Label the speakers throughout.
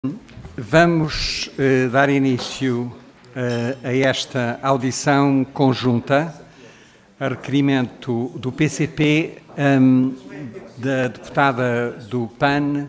Speaker 1: Vamos dar início a esta audição conjunta, a requerimento do PCP, da deputada do PAN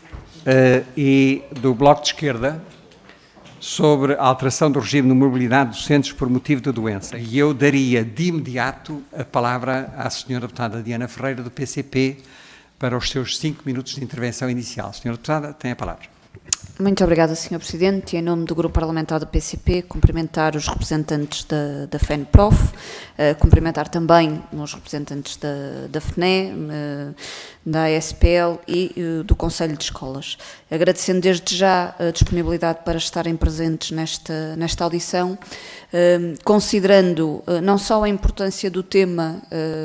Speaker 1: e do Bloco de Esquerda, sobre a alteração do regime de mobilidade dos docentes por motivo de doença. E eu daria de imediato a palavra à senhora deputada Diana Ferreira, do PCP, para os seus 5 minutos de intervenção inicial. Senhora deputada, tem a palavra.
Speaker 2: Muito obrigada, Sr. Presidente. E em nome do Grupo Parlamentar do PCP, cumprimentar os representantes da FENPROF, cumprimentar também os representantes da FNE, da ASPL e do Conselho de Escolas. Agradecendo desde já a disponibilidade para estarem presentes nesta audição, considerando não só a importância do tema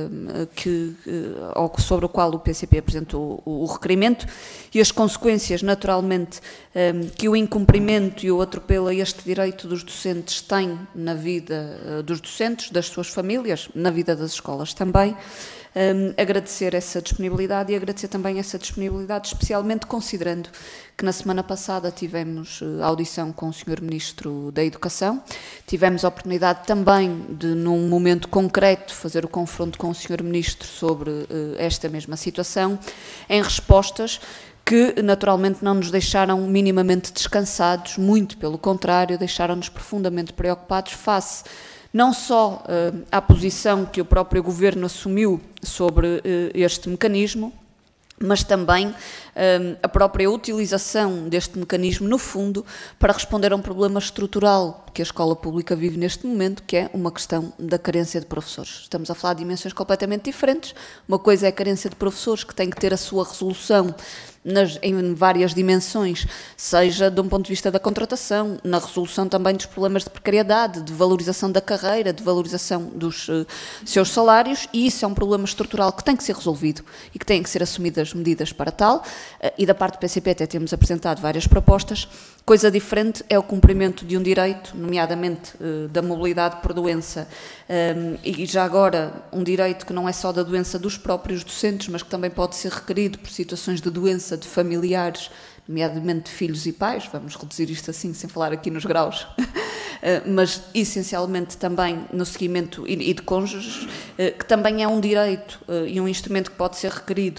Speaker 2: sobre o qual o PCP apresentou o requerimento e as consequências, naturalmente, que o incumprimento e o atropelo a este direito dos docentes tem na vida dos docentes, das suas famílias, na vida das escolas também. Agradecer essa disponibilidade e agradecer também essa disponibilidade, especialmente considerando que na semana passada tivemos audição com o Sr. Ministro da Educação, tivemos a oportunidade também de, num momento concreto, fazer o confronto com o Sr. Ministro sobre esta mesma situação, em respostas que naturalmente não nos deixaram minimamente descansados, muito pelo contrário, deixaram-nos profundamente preocupados face não só à posição que o próprio Governo assumiu sobre este mecanismo, mas também a própria utilização deste mecanismo, no fundo, para responder a um problema estrutural que a escola pública vive neste momento, que é uma questão da carência de professores. Estamos a falar de dimensões completamente diferentes. Uma coisa é a carência de professores, que tem que ter a sua resolução em várias dimensões, seja de um ponto de vista da contratação, na resolução também dos problemas de precariedade, de valorização da carreira, de valorização dos seus salários, e isso é um problema estrutural que tem que ser resolvido e que têm que ser assumidas medidas para tal, e da parte do PCP até temos apresentado várias propostas. Coisa diferente é o cumprimento de um direito, nomeadamente da mobilidade por doença, e já agora um direito que não é só da doença dos próprios docentes, mas que também pode ser requerido por situações de doença de familiares, nomeadamente de filhos e pais, vamos reduzir isto assim, sem falar aqui nos graus, mas essencialmente também no seguimento e de cônjuges, que também é um direito e um instrumento que pode ser requerido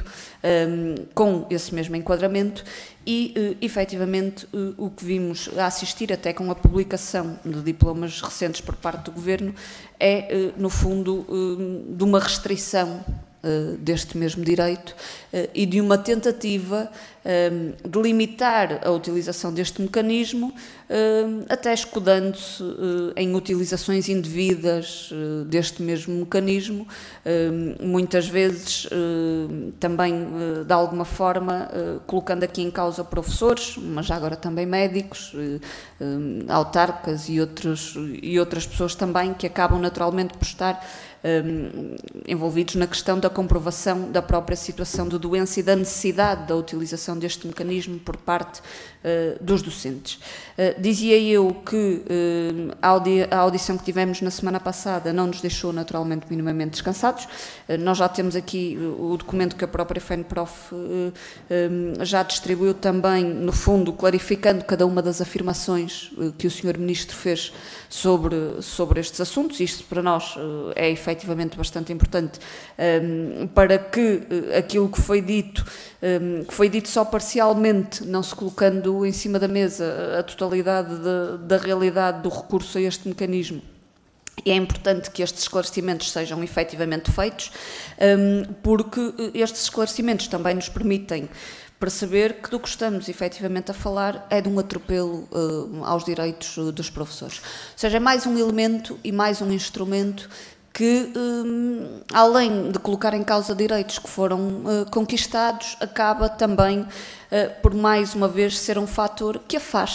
Speaker 2: com esse mesmo enquadramento. E, efetivamente, o que vimos a assistir, até com a publicação de diplomas recentes por parte do Governo, é, no fundo, de uma restrição deste mesmo direito e de uma tentativa de limitar a utilização deste mecanismo, até escudando-se em utilizações indevidas deste mesmo mecanismo, muitas vezes também, de alguma forma, colocando aqui em causa professores, mas já agora também médicos, autarcas e outras pessoas também, que acabam naturalmente por estar envolvidos na questão da comprovação da própria situação de doença e da necessidade da utilização deste mecanismo por parte dos docentes. Dizia eu que a audição que tivemos na semana passada não nos deixou naturalmente minimamente descansados. Nós já temos aqui o documento que a própria FENPROF já distribuiu também, no fundo, clarificando cada uma das afirmações que o Sr. Ministro fez sobre estes assuntos. Isto para nós é efetivamente bastante importante para que aquilo que foi dito só parcialmente, não se colocando em cima da mesa a totalidade da realidade do recurso a este mecanismo. E é importante que estes esclarecimentos sejam efetivamente feitos, porque estes esclarecimentos também nos permitem perceber que do que estamos efetivamente a falar é de um atropelo aos direitos dos professores. Ou seja, é mais um elemento e mais um instrumento que, além de colocar em causa direitos que foram conquistados, acaba também por, mais uma vez, ser um fator que afasta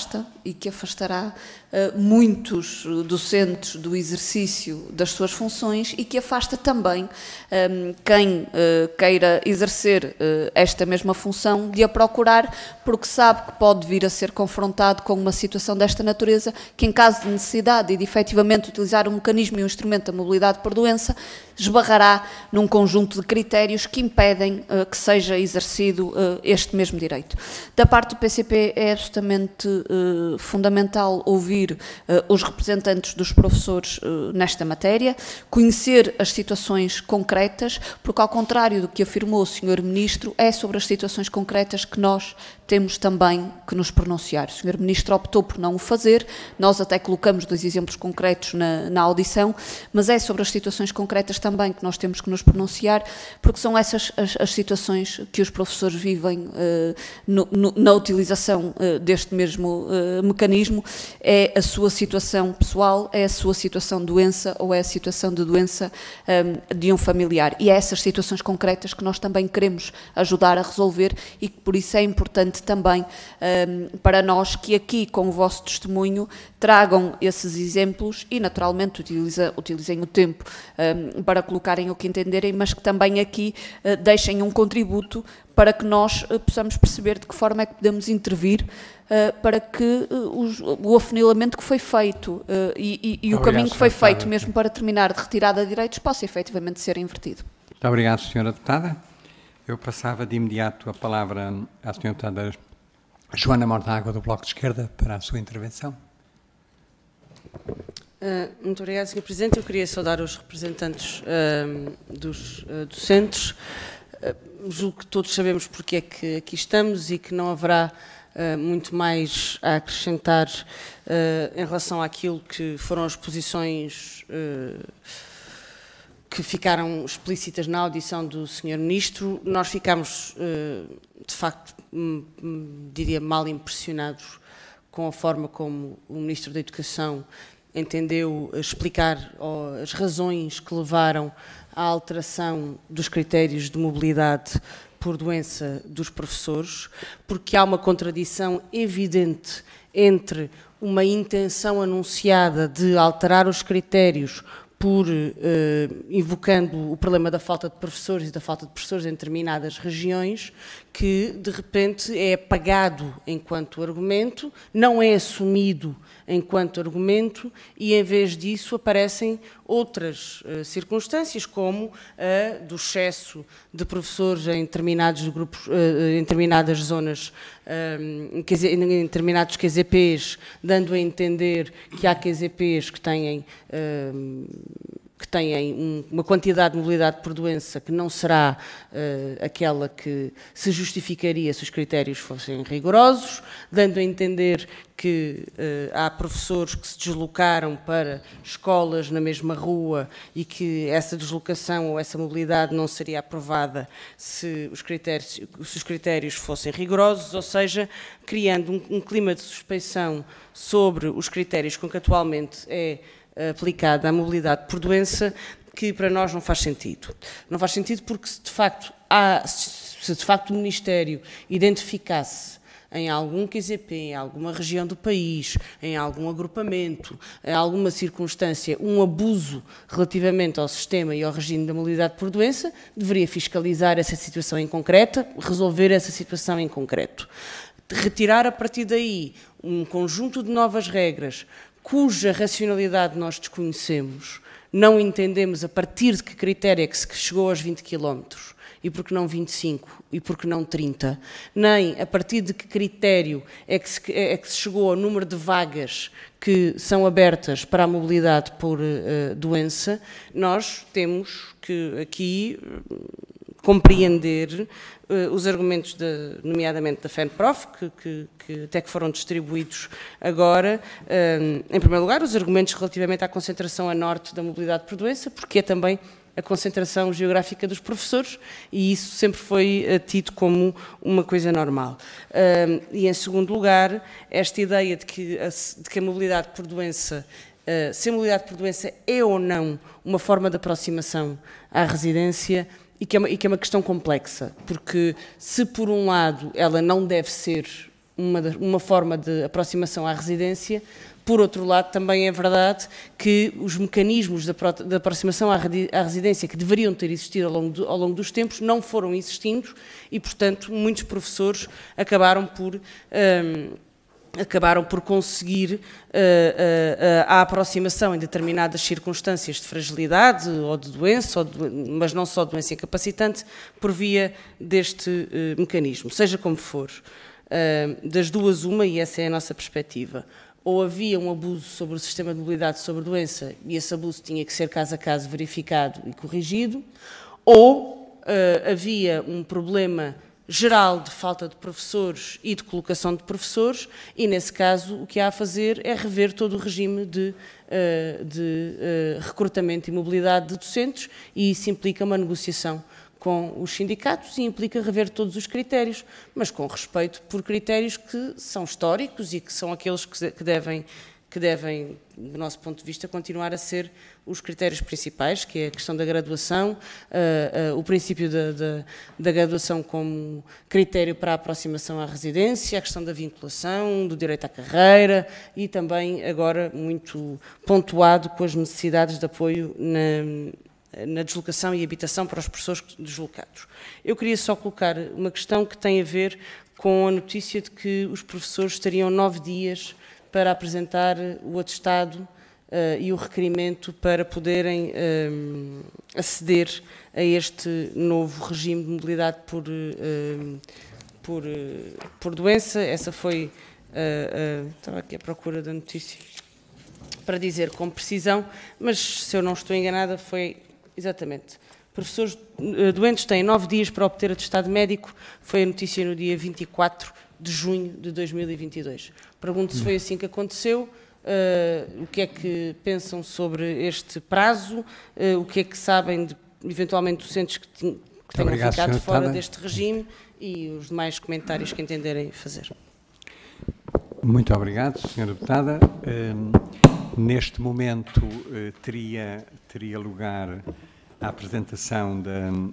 Speaker 2: e que afastará muitos docentes do exercício das suas funções e que afasta também quem queira exercer esta mesma função de a procurar, porque sabe que pode vir a ser confrontado com uma situação desta natureza, que em caso de necessidade e de efetivamente utilizar um mecanismo e um instrumento da mobilidade por doença, esbarrará num conjunto de critérios que impedem que seja exercido este mesmo direito. Da parte do PCP é absolutamente fundamental ouvir os representantes dos professores nesta matéria, conhecer as situações concretas, porque ao contrário do que afirmou o Sr. Ministro, é sobre as situações concretas que nós temos também que nos pronunciar. O Sr. Ministro optou por não o fazer, nós até colocamos 2 exemplos concretos na audição, mas é sobre as situações concretas também que nós temos que nos pronunciar, porque são essas as situações que os professores vivem na utilização deste mesmo mecanismo. É a sua situação pessoal, é a sua situação de doença ou é a situação de doença de um familiar. E é essas situações concretas que nós também queremos ajudar a resolver e que por isso é importante também para nós que aqui, com o vosso testemunho, tragam esses exemplos e, naturalmente, utilizem o tempo para colocarem o que entenderem, mas que também aqui deixem um contributo para que nós possamos perceber de que forma é que podemos intervir para que o afunilamento que foi feito e o caminho que foi feito, mesmo para terminar de retirada de direitos, possa efetivamente ser invertido.
Speaker 1: Muito obrigado, Sra. Deputada. Eu passava de imediato a palavra à Sra. Deputada Joana Mortágua, do Bloco de Esquerda, para a sua intervenção.
Speaker 3: Muito obrigada, Sr. Presidente. Eu queria saudar os representantes dos docentes. Julgo que todos sabemos porque é que aqui estamos e que não haverá muito mais a acrescentar em relação àquilo que foram as posições que ficaram explícitas na audição do Sr. Ministro. Nós ficámos, de facto, diria, mal impressionados com a forma como o Ministro da Educação entendeu explicar as razões que levaram à alteração dos critérios de mobilidade por doença dos professores, porque há uma contradição evidente entre uma intenção anunciada de alterar os critérios invocando o problema da falta de professores e da falta de professores em determinadas regiões, que de repente é apagado enquanto argumento, não é assumido enquanto argumento e em vez disso aparecem outras circunstâncias, como a do excesso de professores em determinados grupos, em determinadas zonas, em determinados QZPs, dando a entender que há QZPs que têm uma quantidade de mobilidade por doença que não será aquela que se justificaria se os critérios fossem rigorosos, dando a entender que há professores que se deslocaram para escolas na mesma rua e que essa deslocação ou essa mobilidade não seria aprovada se os critérios fossem rigorosos, ou seja, criando um clima de suspeição sobre os critérios com que atualmente é aplicada à mobilidade por doença, que para nós não faz sentido. Não faz sentido porque se de facto o Ministério identificasse em algum QZP, em alguma região do país, em algum agrupamento, em alguma circunstância, um abuso relativamente ao sistema e ao regime da mobilidade por doença, deveria fiscalizar essa situação em concreto, resolver essa situação em concreto. Retirar a partir daí um conjunto de novas regras cuja racionalidade nós desconhecemos, não entendemos a partir de que critério é que se chegou aos 20 km, e por que não 25, e por que não 30, nem a partir de que critério é que se chegou ao número de vagas que são abertas para a mobilidade por doença, nós temos que aqui compreender os argumentos, nomeadamente da FENPROF, que até que foram distribuídos agora. Em primeiro lugar, os argumentos relativamente à concentração a norte da mobilidade por doença, porque é também a concentração geográfica dos professores e isso sempre foi tido como uma coisa normal. E, em segundo lugar, esta ideia de que a mobilidade por doença, se a mobilidade por doença é ou não uma forma de aproximação à residência, e que é uma questão complexa, porque se por um lado ela não deve ser uma forma de aproximação à residência. Por outro lado, também é verdade que os mecanismos de aproximação à residência que deveriam ter existido ao longo dos tempos não foram existindo e, portanto, muitos professores acabaram por conseguir a aproximação em determinadas circunstâncias de fragilidade ou de doença, mas não só doença incapacitante, por via deste mecanismo. Seja como for, das duas uma, e essa é a nossa perspectiva, ou havia um abuso sobre o sistema de mobilidade sobre doença e esse abuso tinha que ser caso a caso verificado e corrigido, ou havia um problema geral de falta de professores e de colocação de professores e, nesse caso, o que há a fazer é rever todo o regime de recrutamento e mobilidade de docentes e isso implica uma negociação com os sindicatos e implica rever todos os critérios, mas com respeito por critérios que são históricos e que são aqueles que devem, do nosso ponto de vista, continuar a ser os critérios principais, que é a questão da graduação, o princípio da graduação como critério para a aproximação à residência, a questão da vinculação, do direito à carreira e também agora muito pontuado com as necessidades de apoio na deslocação e habitação para os professores deslocados. Eu queria só colocar uma questão que tem a ver com a notícia de que os professores teriam 9 dias para apresentar o atestado e o requerimento para poderem aceder a este novo regime de mobilidade por doença. Essa foi, estava aqui à procura da notícia para dizer com precisão, mas se eu não estou enganada foi exatamente. Professores doentes têm 9 dias para obter atestado médico, foi a notícia no dia 24 de junho de 2022. Pergunto se foi assim que aconteceu, o que é que pensam sobre este prazo, o que é que sabem de, eventualmente, docentes que tenham ficado fora deste regime e os demais comentários que entenderem fazer.
Speaker 1: Muito obrigado, Sra. Deputada. Neste momento teria lugar a apresentação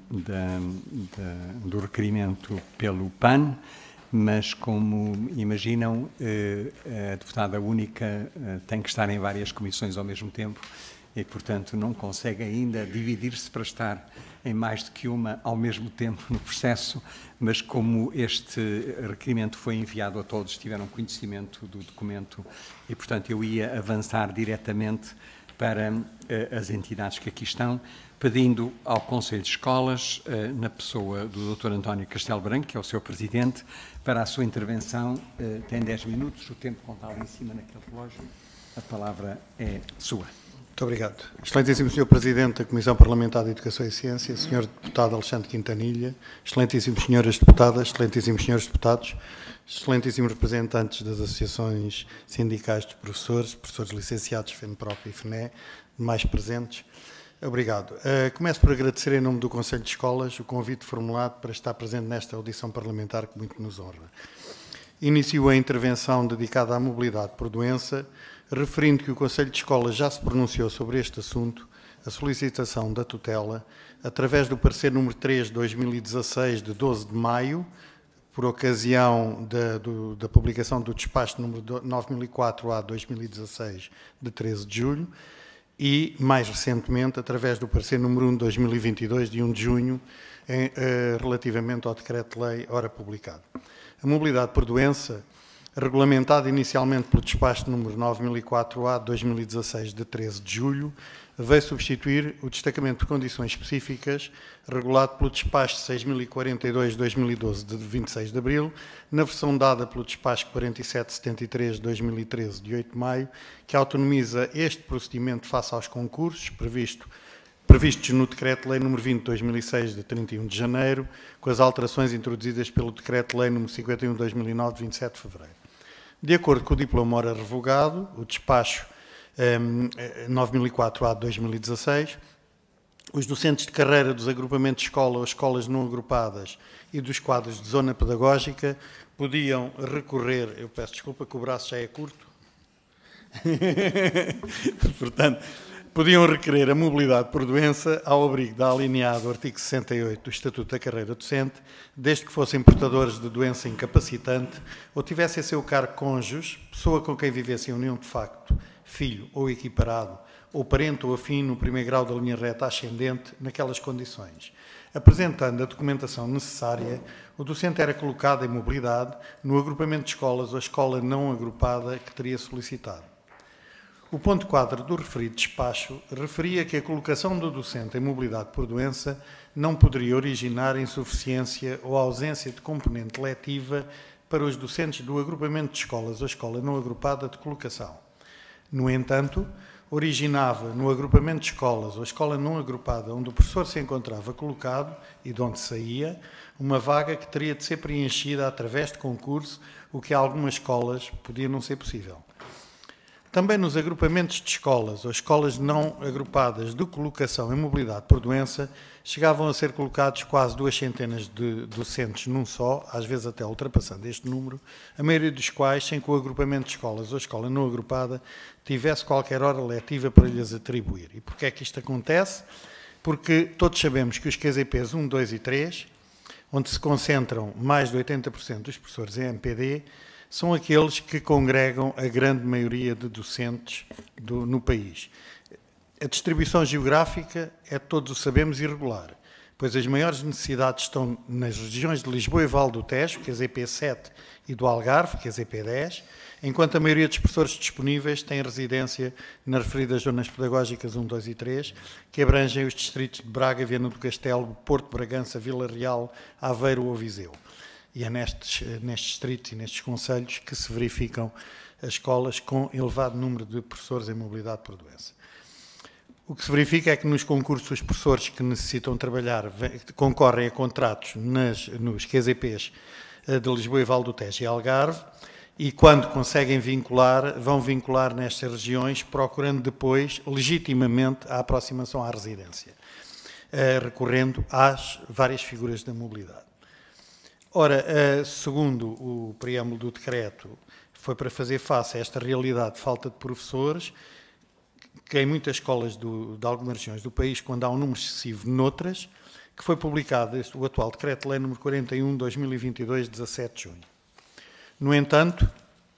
Speaker 1: do requerimento pelo PAN, mas como imaginam, a deputada única tem que estar em várias comissões ao mesmo tempo e, portanto, não consegue ainda dividir-se para estar em mais do que uma ao mesmo tempo no processo, mas como este requerimento foi enviado a todos, tiveram conhecimento do documento e, portanto, eu ia avançar diretamente para as entidades que aqui estão, pedindo ao Conselho de Escolas, na pessoa do Dr. António Castelo Branco, que é o seu presidente, para a sua intervenção. Tem 10 minutos, o tempo conta ali em cima naquele relógio. A palavra é sua.
Speaker 4: Muito obrigado. Excelentíssimo Sr. Presidente da Comissão Parlamentar de Educação e Ciência, Sr. Deputado Alexandre Quintanilha, excelentíssimos Senhoras Deputadas, excelentíssimos Senhores Deputados, excelentíssimos representantes das associações sindicais dos professores, professores licenciados, FENPROP e FENE, demais presentes. Obrigado. Começo por agradecer em nome do Conselho de Escolas o convite formulado para estar presente nesta audição parlamentar que muito nos honra. Inicio a intervenção dedicada à mobilidade por doença, referindo que o Conselho de Escolas já se pronunciou sobre este assunto, a solicitação da tutela, através do parecer número 3 de 2016, de 12 de maio, por ocasião da publicação do despacho número 9004-A/2016, de 13 de julho, e, mais recentemente, através do parecer número 1 de 2022, de 1 de junho, relativamente ao decreto-lei ora publicado. A mobilidade por doença, regulamentada inicialmente pelo despacho número 9004-A/2016, de 13 de julho, veio substituir o destacamento por condições específicas, regulado pelo despacho 6042-2012, de 26 de abril, na versão dada pelo despacho 4773-2013, de 8 de maio, que autonomiza este procedimento face aos concursos previstos no Decreto-Lei nº 20 de 2006, de 31 de janeiro, com as alterações introduzidas pelo Decreto-Lei nº 51 de 2009, de 27 de fevereiro. De acordo com o diploma ora revogado, o despacho 9004-A de 2016, os docentes de carreira dos agrupamentos de escola ou escolas não agrupadas e dos quadros de zona pedagógica podiam recorrer, eu peço desculpa que o braço já é curto, portanto, podiam requerer a mobilidade por doença ao abrigo da alineada do artigo 68 do Estatuto da Carreira Docente, desde que fossem portadores de doença incapacitante ou tivessem a seu cargo cônjuge, pessoa com quem vivessem em união de facto, filho ou equiparado, ou parente ou afim no primeiro grau da linha reta ascendente, naquelas condições. Apresentando a documentação necessária, o docente era colocado em mobilidade no agrupamento de escolas ou escola não agrupada que teria solicitado. O ponto 4 do referido despacho referia que a colocação do docente em mobilidade por doença não poderia originar insuficiência ou ausência de componente letiva para os docentes do agrupamento de escolas ou escola não agrupada de colocação. No entanto, originava no agrupamento de escolas ou escola não agrupada onde o professor se encontrava colocado e de onde saía, uma vaga que teria de ser preenchida através de concurso, o que a algumas escolas podia não ser possível. Também nos agrupamentos de escolas ou escolas não agrupadas de colocação em mobilidade por doença, chegavam a ser colocados quase 200 de docentes num só, às vezes até ultrapassando este número, a maioria dos quais sem que o agrupamento de escolas ou escola não agrupada tivesse qualquer hora letiva para lhes atribuir. E porquê é que isto acontece? Porque todos sabemos que os QZPs 1, 2 e 3, onde se concentram mais de 80% dos professores em MPD, são aqueles que congregam a grande maioria de docentes no país. A distribuição geográfica é, todos o sabemos, irregular, pois as maiores necessidades estão nas regiões de Lisboa e Vale do Tejo, QZP 7, e do Algarve, QZP 10, enquanto a maioria dos professores disponíveis tem residência nas referidas zonas pedagógicas 1, 2 e 3, que abrangem os distritos de Braga, Viana do Castelo, Porto, Bragança, Vila Real, Aveiro ou Viseu. E é nestes distritos e nestes concelhos que se verificam as escolas com elevado número de professores em mobilidade por doença. O que se verifica é que nos concursos os professores que necessitam trabalhar concorrem a contratos nos QZPs de Lisboa e Vale do Tejo e Algarve, e quando conseguem vincular, vão vincular nestas regiões, procurando depois, legitimamente, a aproximação à residência, recorrendo às várias figuras da mobilidade. Ora, segundo o preâmbulo do decreto, foi para fazer face a esta realidade de falta de professores, que em muitas escolas de algumas regiões do país, quando há um número excessivo noutras, que foi publicado o atual Decreto-Lei nº 41/2022, 17 de junho. No entanto,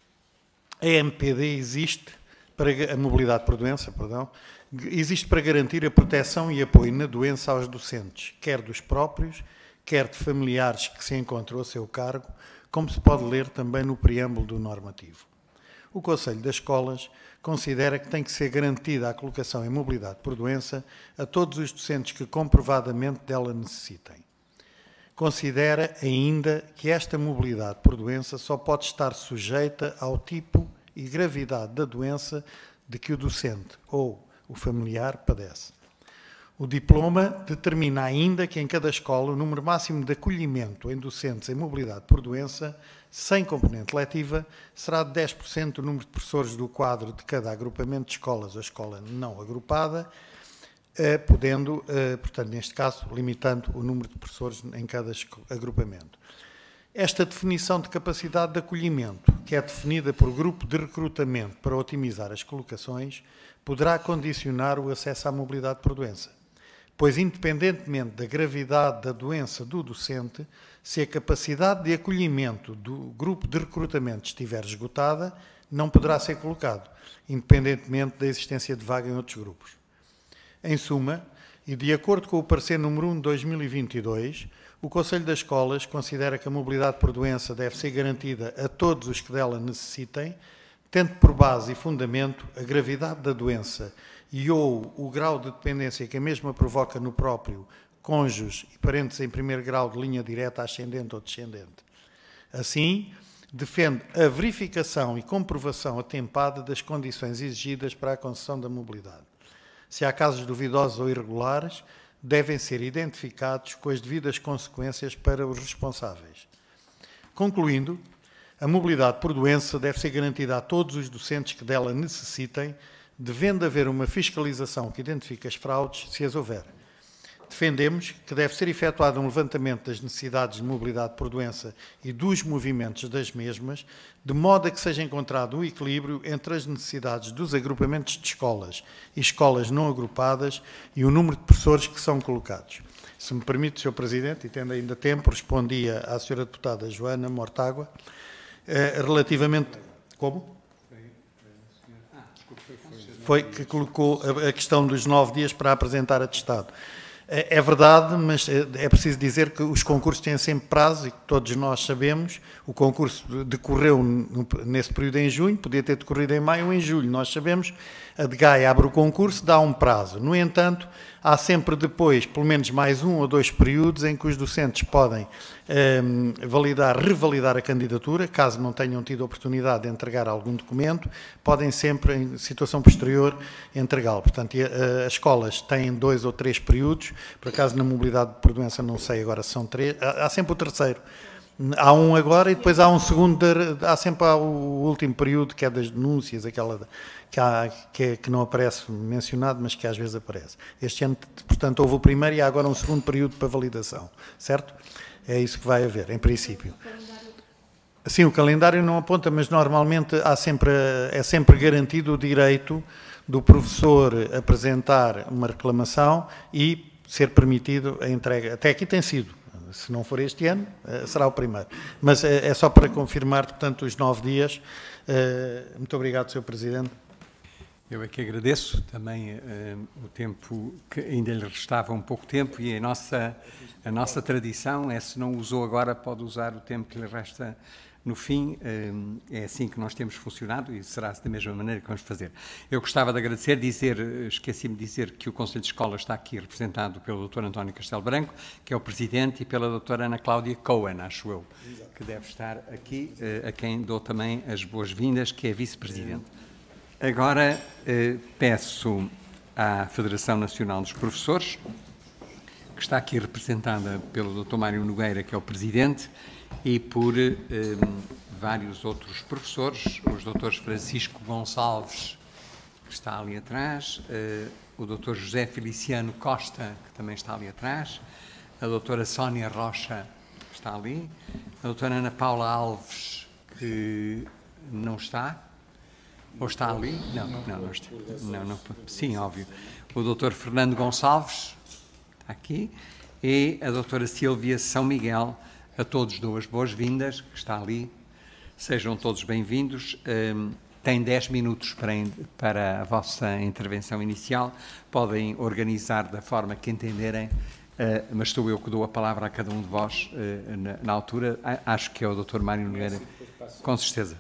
Speaker 4: a MPD existe, para a mobilidade por doença, existe para garantir a proteção e apoio na doença aos docentes, quer dos próprios, quer de familiares que se encontram a seu cargo, como se pode ler também no preâmbulo do normativo. O Conselho das Escolas considera que tem que ser garantida a colocação em mobilidade por doença a todos os docentes que comprovadamente dela necessitem. Considera ainda que esta mobilidade por doença só pode estar sujeita ao tipo e gravidade da doença de que o docente ou o familiar padece. O diploma determina ainda que em cada escola o número máximo de acolhimento em docentes em mobilidade por doença, sem componente letiva, será de 10% do número de professores do quadro de cada agrupamento de escolas ou escola não agrupada, podendo, portanto, neste caso, limitando o número de professores em cada agrupamento. Esta definição de capacidade de acolhimento, que é definida por grupo de recrutamento para otimizar as colocações, poderá condicionar o acesso à mobilidade por doença, pois, independentemente da gravidade da doença do docente, se a capacidade de acolhimento do grupo de recrutamento estiver esgotada, não poderá ser colocado, independentemente da existência de vaga em outros grupos. Em suma, e de acordo com o parecer número 1 de 2022, o Conselho das Escolas considera que a mobilidade por doença deve ser garantida a todos os que dela necessitem, tendo por base e fundamento a gravidade da doença e ou o grau de dependência que a mesma provoca no próprio cônjuge e parentes em primeiro grau de linha direta ascendente ou descendente. Assim, defende a verificação e comprovação atempada das condições exigidas para a concessão da mobilidade. Se há casos duvidosos ou irregulares, devem ser identificados com as devidas consequências para os responsáveis. Concluindo, a mobilidade por doença deve ser garantida a todos os docentes que dela necessitem, devendo haver uma fiscalização que identifique as fraudes, se as houver. defendemos que deve ser efetuado um levantamento das necessidades de mobilidade por doença e dos movimentos das mesmas, de modo a que seja encontrado um equilíbrio entre as necessidades dos agrupamentos de escolas e escolas não agrupadas e o número de professores que são colocados. Se me permite, Sr. Presidente, e tendo ainda tempo, respondia à Sra. Deputada Joana Mortágua, relativamente... Como? Foi que colocou a questão dos 9 dias para apresentar atestado. É verdade, mas é preciso dizer que os concursos têm sempre prazo e que todos nós sabemos. O concurso decorreu nesse período em junho, podia ter decorrido em maio ou em julho. Nós sabemos, a DGAI abre o concurso, dá um prazo. No entanto, há sempre depois, pelo menos mais 1 ou 2 períodos em que os docentes podem revalidar a candidatura, caso não tenham tido a oportunidade de entregar algum documento, podem sempre, em situação posterior, entregá-lo. Portanto, as escolas têm 2 ou 3 períodos, por acaso na mobilidade por doença não sei agora se são 3, há sempre o terceiro. Há um agora e depois há um segundo, há sempre o último período, que é das denúncias, aquela que não aparece mencionado, mas que às vezes aparece. Este ano, portanto, houve o primeiro e há agora um segundo período para validação, certo? É isso que vai haver, em princípio. Sim, o calendário não aponta, mas normalmente é sempre garantido o direito do professor apresentar uma reclamação e ser permitido a entrega. Até aqui tem sido. Se não for este ano, será o primeiro. Mas é só para confirmar, portanto, os 9 dias. Muito obrigado, Sr. Presidente.
Speaker 1: Eu é que agradeço também o tempo, que ainda lhe restava um pouco tempo, e a nossa tradição é, se não usou agora, pode usar o tempo que lhe resta no fim. É assim que nós temos funcionado e será da mesma maneira que vamos fazer. Eu gostava de agradecer, esqueci-me de dizer que o Conselho de Escola está aqui representado pelo Dr. António Castelo Branco, que é o Presidente, e pela Dra. Ana Cláudia Cohen, acho eu, que deve estar aqui, a quem dou também as boas-vindas, que é Vice-Presidente. Agora peço à Federação Nacional dos Professores, que está aqui representada pelo Dr. Mário Nogueira, que é o Presidente, e por vários outros professores, os Drs. Francisco Gonçalves, que está ali atrás, o Dr. José Feliciano Costa, que também está ali atrás, a Dra. Sónia Rocha, que está ali, a Dra. Ana Paula Alves, que não está, ou está ali? Não está. Não, sim, óbvio. O Dr. Fernando Gonçalves, está aqui, e a Dra. Sílvia São Miguel. A todos dou as boas-vindas, que está ali. Sejam todos bem-vindos. Têm 10 minutos para a vossa intervenção inicial. Podem organizar da forma que entenderem, mas sou eu que dou a palavra a cada um de vós na altura. Acho que é o Dr. Mário Nogueira, com certeza.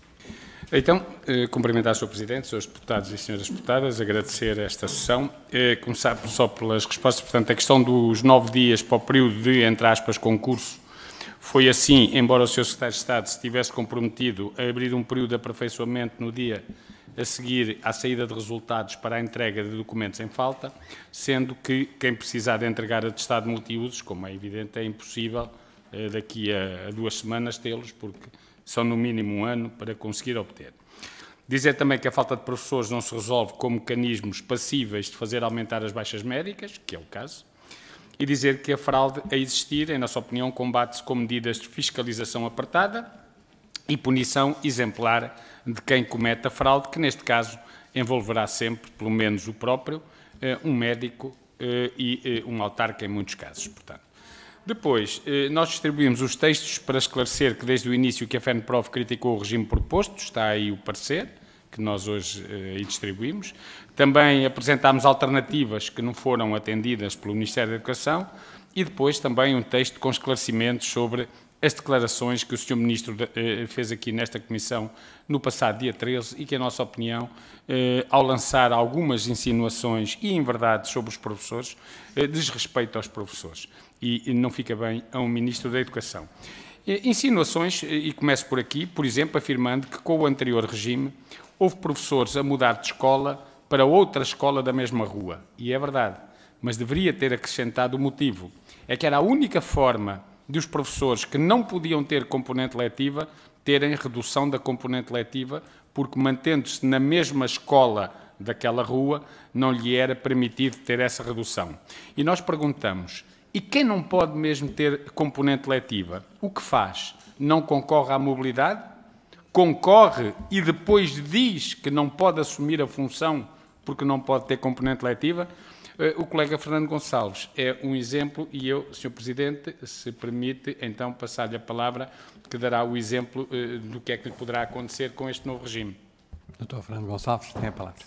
Speaker 5: Então, cumprimentar o Sr. Presidente, Srs. Deputados e Sras. Deputadas, agradecer esta sessão. Começar só pelas respostas. Portanto, a questão dos 9 dias para o período de, entre aspas, concurso, foi assim, embora o Sr. Secretário de Estado se tivesse comprometido a abrir um período de aperfeiçoamento no dia a seguir à saída de resultados para a entrega de documentos em falta, sendo que quem precisar de entregar atestado multiusos, como é evidente, é impossível daqui a 2 semanas tê-los, porque são no mínimo 1 ano para conseguir obter. Dizer também que a falta de professores não se resolve com mecanismos passíveis de fazer aumentar as baixas médicas, que é o caso, e dizer que a fraude a existir, em nossa opinião, combate-se com medidas de fiscalização apertada e punição exemplar de quem comete a fraude, que neste caso envolverá sempre, pelo menos o próprio, um médico e um autarca em muitos casos, portanto. Depois, nós distribuímos os textos para esclarecer que desde o início que a FENPROF criticou o regime proposto, está aí o parecer, que nós hoje distribuímos. Também apresentámos alternativas que não foram atendidas pelo Ministério da Educação e depois também um texto com esclarecimentos sobre as declarações que o Sr. Ministro fez aqui nesta Comissão no passado dia 13 e que, em nossa opinião, ao lançar algumas insinuações e inverdades sobre os professores, desrespeita aos professores e não fica bem a um Ministro da Educação. Insinuações, e começo por aqui, por exemplo, afirmando que com o anterior regime houve professores a mudar de escola para outra escola da mesma rua. E é verdade, mas deveria ter acrescentado o motivo. É que era a única forma de os professores que não podiam ter componente letiva terem redução da componente letiva, porque mantendo-se na mesma escola daquela rua, não lhe era permitido ter essa redução. E nós perguntamos, e quem não pode mesmo ter componente letiva, o que faz? Não concorre à mobilidade? Concorre e depois diz que não pode assumir a função porque não pode ter componente letiva? O colega Fernando Gonçalves é um exemplo e eu, Sr. Presidente, se permite, então passar-lhe a palavra, que dará o exemplo do que é que lhe poderá acontecer com este novo regime.
Speaker 1: Dr. Fernando Gonçalves, tem a palavra.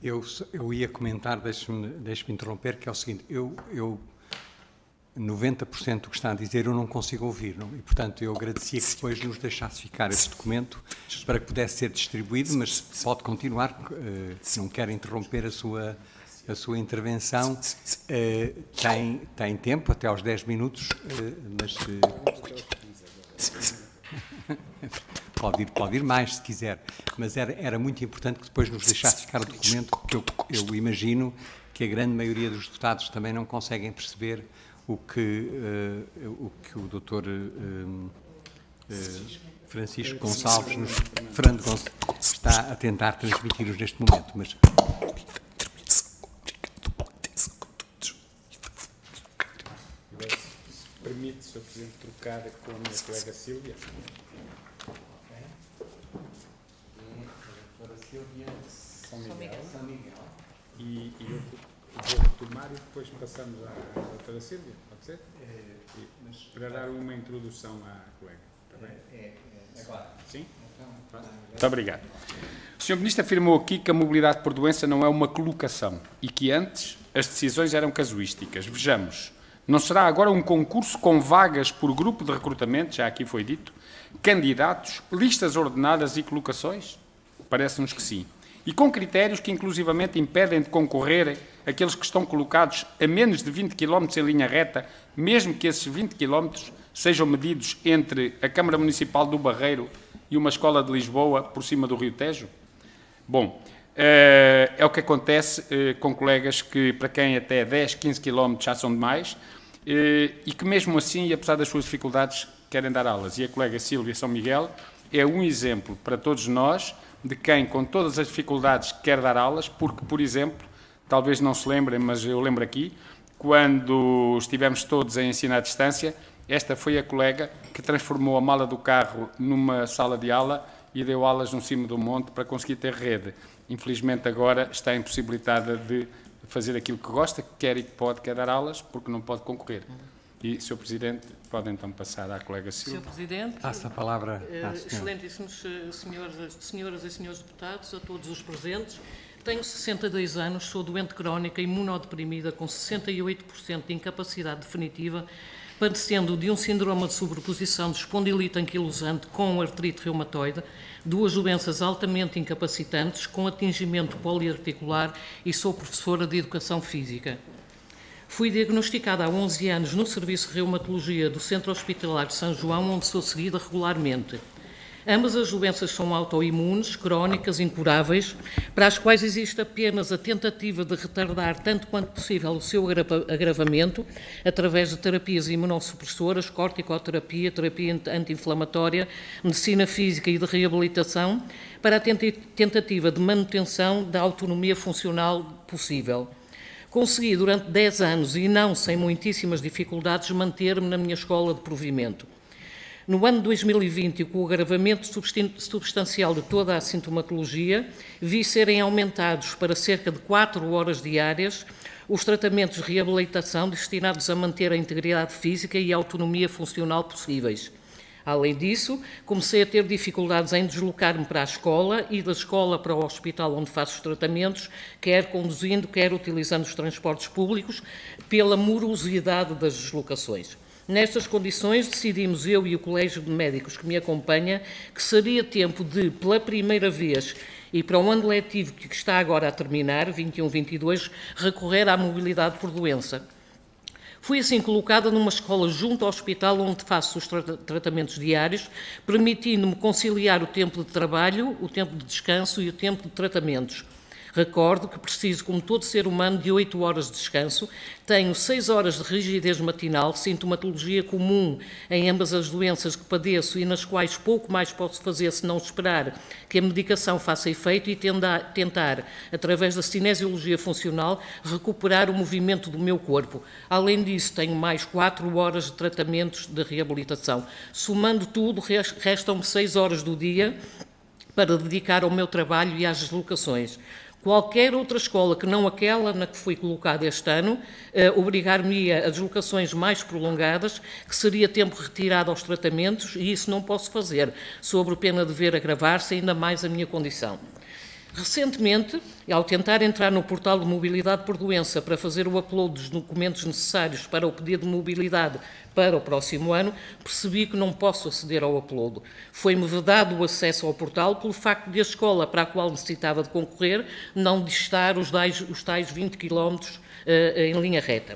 Speaker 1: Eu ia comentar, deixe-me interromper, que é o seguinte, eu 90% do que está a dizer eu não consigo ouvir, não? E, portanto, eu agradecia que depois nos deixasse ficar esse documento para que pudesse ser distribuído, mas pode continuar, se não quer interromper a sua intervenção, tem tempo, até aos 10 minutos, mas pode ir mais, se quiser, mas era muito importante que depois nos deixasse ficar o documento, porque eu imagino que a grande maioria dos deputados também não conseguem perceber o que o doutor Francisco Gonçalves, Fernando Gonçalves, está a tentar transmitir-nos neste momento. Mas
Speaker 5: permite, Sr. Presidente, trocar com a minha colega Sílvia? A doutora Sílvia São Miguel. E eu vou retomar e depois passamos à doutora Sílvia, pode ser? Para dar uma introdução à colega. Está bem? Agora. Sim? Muito obrigado. O Sr. Ministro afirmou aqui que a mobilidade por doença não é uma colocação e que antes as decisões eram casuísticas. Vejamos. Não será agora um concurso com vagas por grupo de recrutamento, já aqui foi dito, candidatos, listas ordenadas e colocações? Parece-nos que sim. E com critérios que inclusivamente impedem de concorrer aqueles que estão colocados a menos de 20 km em linha reta, mesmo que esses 20 km sejam medidos entre a Câmara Municipal do Barreiro e uma escola de Lisboa por cima do Rio Tejo? Bom, é o que acontece com colegas que, para quem até 10, 15 km já são demais, e que mesmo assim, e apesar das suas dificuldades, querem dar aulas. E a colega Sílvia São Miguel é um exemplo para todos nós de quem, com todas as dificuldades, quer dar aulas, porque, por exemplo, talvez não se lembrem, mas eu lembro aqui, quando estivemos todos a ensinar à distância, esta foi a colega que transformou a mala do carro numa sala de aula e deu aulas no cimo do monte para conseguir ter rede. Infelizmente agora está impossibilitada de fazer aquilo que gosta, que quer e que pode, quer dar aulas, porque não pode concorrer. E, Sr. Presidente, pode então passar à colega Silvia.
Speaker 6: Sr. Presidente,
Speaker 1: passa a palavra à senhora.
Speaker 6: Excelentíssimos senhoras e senhores deputados, a todos os presentes, tenho 62 anos, sou doente crónica, imunodeprimida, com 68% de incapacidade definitiva, padecendo de um síndrome de sobreposição de espondilite anquilosante com artrite reumatoide, duas doenças altamente incapacitantes, com atingimento poliarticular, e sou professora de Educação Física. Fui diagnosticada há 11 anos no Serviço de Reumatologia do Centro Hospitalar de São João, onde sou seguida regularmente. Ambas as doenças são autoimunes, crónicas, incuráveis, para as quais existe apenas a tentativa de retardar tanto quanto possível o seu agravamento através de terapias imunossupressoras, corticoterapia, terapia anti-inflamatória, medicina física e de reabilitação, para a tentativa de manutenção da autonomia funcional possível. Consegui, durante 10 anos, e não sem muitíssimas dificuldades, manter-me na minha escola de provimento. No ano de 2020, com o agravamento substancial de toda a sintomatologia, vi serem aumentados para cerca de 4 horas diárias os tratamentos de reabilitação destinados a manter a integridade física e a autonomia funcional possíveis. Além disso, comecei a ter dificuldades em deslocar-me para a escola e da escola para o hospital onde faço os tratamentos, quer conduzindo, quer utilizando os transportes públicos, pela morosidade das deslocações. Nestas condições, decidimos, eu e o Colégio de Médicos que me acompanha, que seria tempo de, pela primeira vez, e para o ano letivo que está agora a terminar, 21-22, recorrer à mobilidade por doença. Fui assim colocada numa escola junto ao hospital onde faço os tratamentos diários, permitindo-me conciliar o tempo de trabalho, o tempo de descanso e o tempo de tratamentos. Recordo que preciso, como todo ser humano, de 8 horas de descanso, tenho 6 horas de rigidez matinal, sintomatologia comum em ambas as doenças que padeço e nas quais pouco mais posso fazer se não esperar que a medicação faça efeito e tentar, através da cinesiologia funcional, recuperar o movimento do meu corpo. Além disso, tenho mais 4 horas de tratamentos de reabilitação. Somando tudo, restam-me 6 horas do dia para dedicar ao meu trabalho e às deslocações. Qualquer outra escola que não aquela na que fui colocada este ano obrigar-me a deslocações mais prolongadas, que seria tempo retirado aos tratamentos, e isso não posso fazer, sob pena de ver agravar-se ainda mais a minha condição. Recentemente, ao tentar entrar no portal de mobilidade por doença para fazer o upload dos documentos necessários para o pedido de mobilidade para o próximo ano, percebi que não posso aceder ao upload. Foi-me vedado o acesso ao portal pelo facto de a escola para a qual necessitava de concorrer não distar os tais 20 km em linha reta.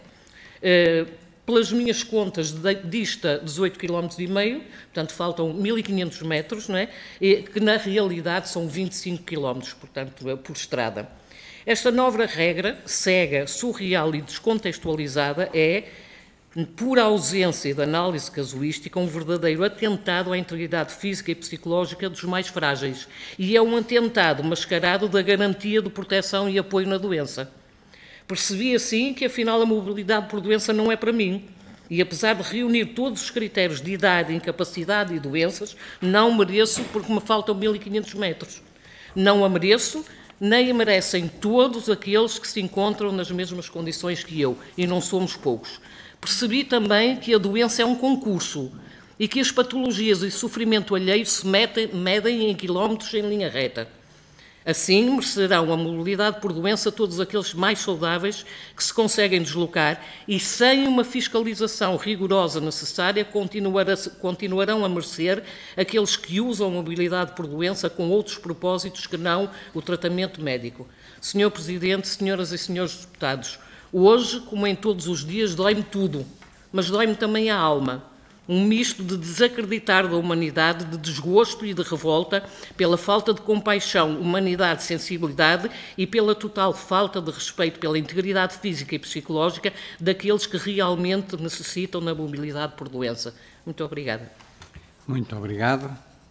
Speaker 6: Pelas minhas contas, dista 18,5 km, portanto faltam 1.500 metros, não é? Que na realidade são 25 km, portanto, por estrada. Esta nova regra, cega, surreal e descontextualizada, é, por ausência de análise casuística, um verdadeiro atentado à integridade física e psicológica dos mais frágeis. E é um atentado mascarado da garantia de proteção e apoio na doença. Percebi assim que, afinal, a mobilidade por doença não é para mim. E, apesar de reunir todos os critérios de idade, incapacidade e doenças, não mereço porque me faltam 1.500 metros. Não a mereço, nem a merecem todos aqueles que se encontram nas mesmas condições que eu, e não somos poucos. Percebi também que a doença é um concurso e que as patologias e sofrimento alheio se medem em quilómetros em linha reta. Assim, merecerão a mobilidade por doença todos aqueles mais saudáveis que se conseguem deslocar e, sem uma fiscalização rigorosa necessária, continuarão a merecer aqueles que usam a mobilidade por doença com outros propósitos que não o tratamento médico. Senhor Presidente, senhoras e senhores deputados, hoje, como em todos os dias, dói-me tudo, mas dói-me também a alma. Um misto de desacreditar da humanidade, de desgosto e de revolta pela falta de compaixão, humanidade, sensibilidade e pela total falta de respeito pela integridade física e psicológica daqueles que realmente necessitam da mobilidade por doença. Muito obrigada.
Speaker 1: Muito obrigado.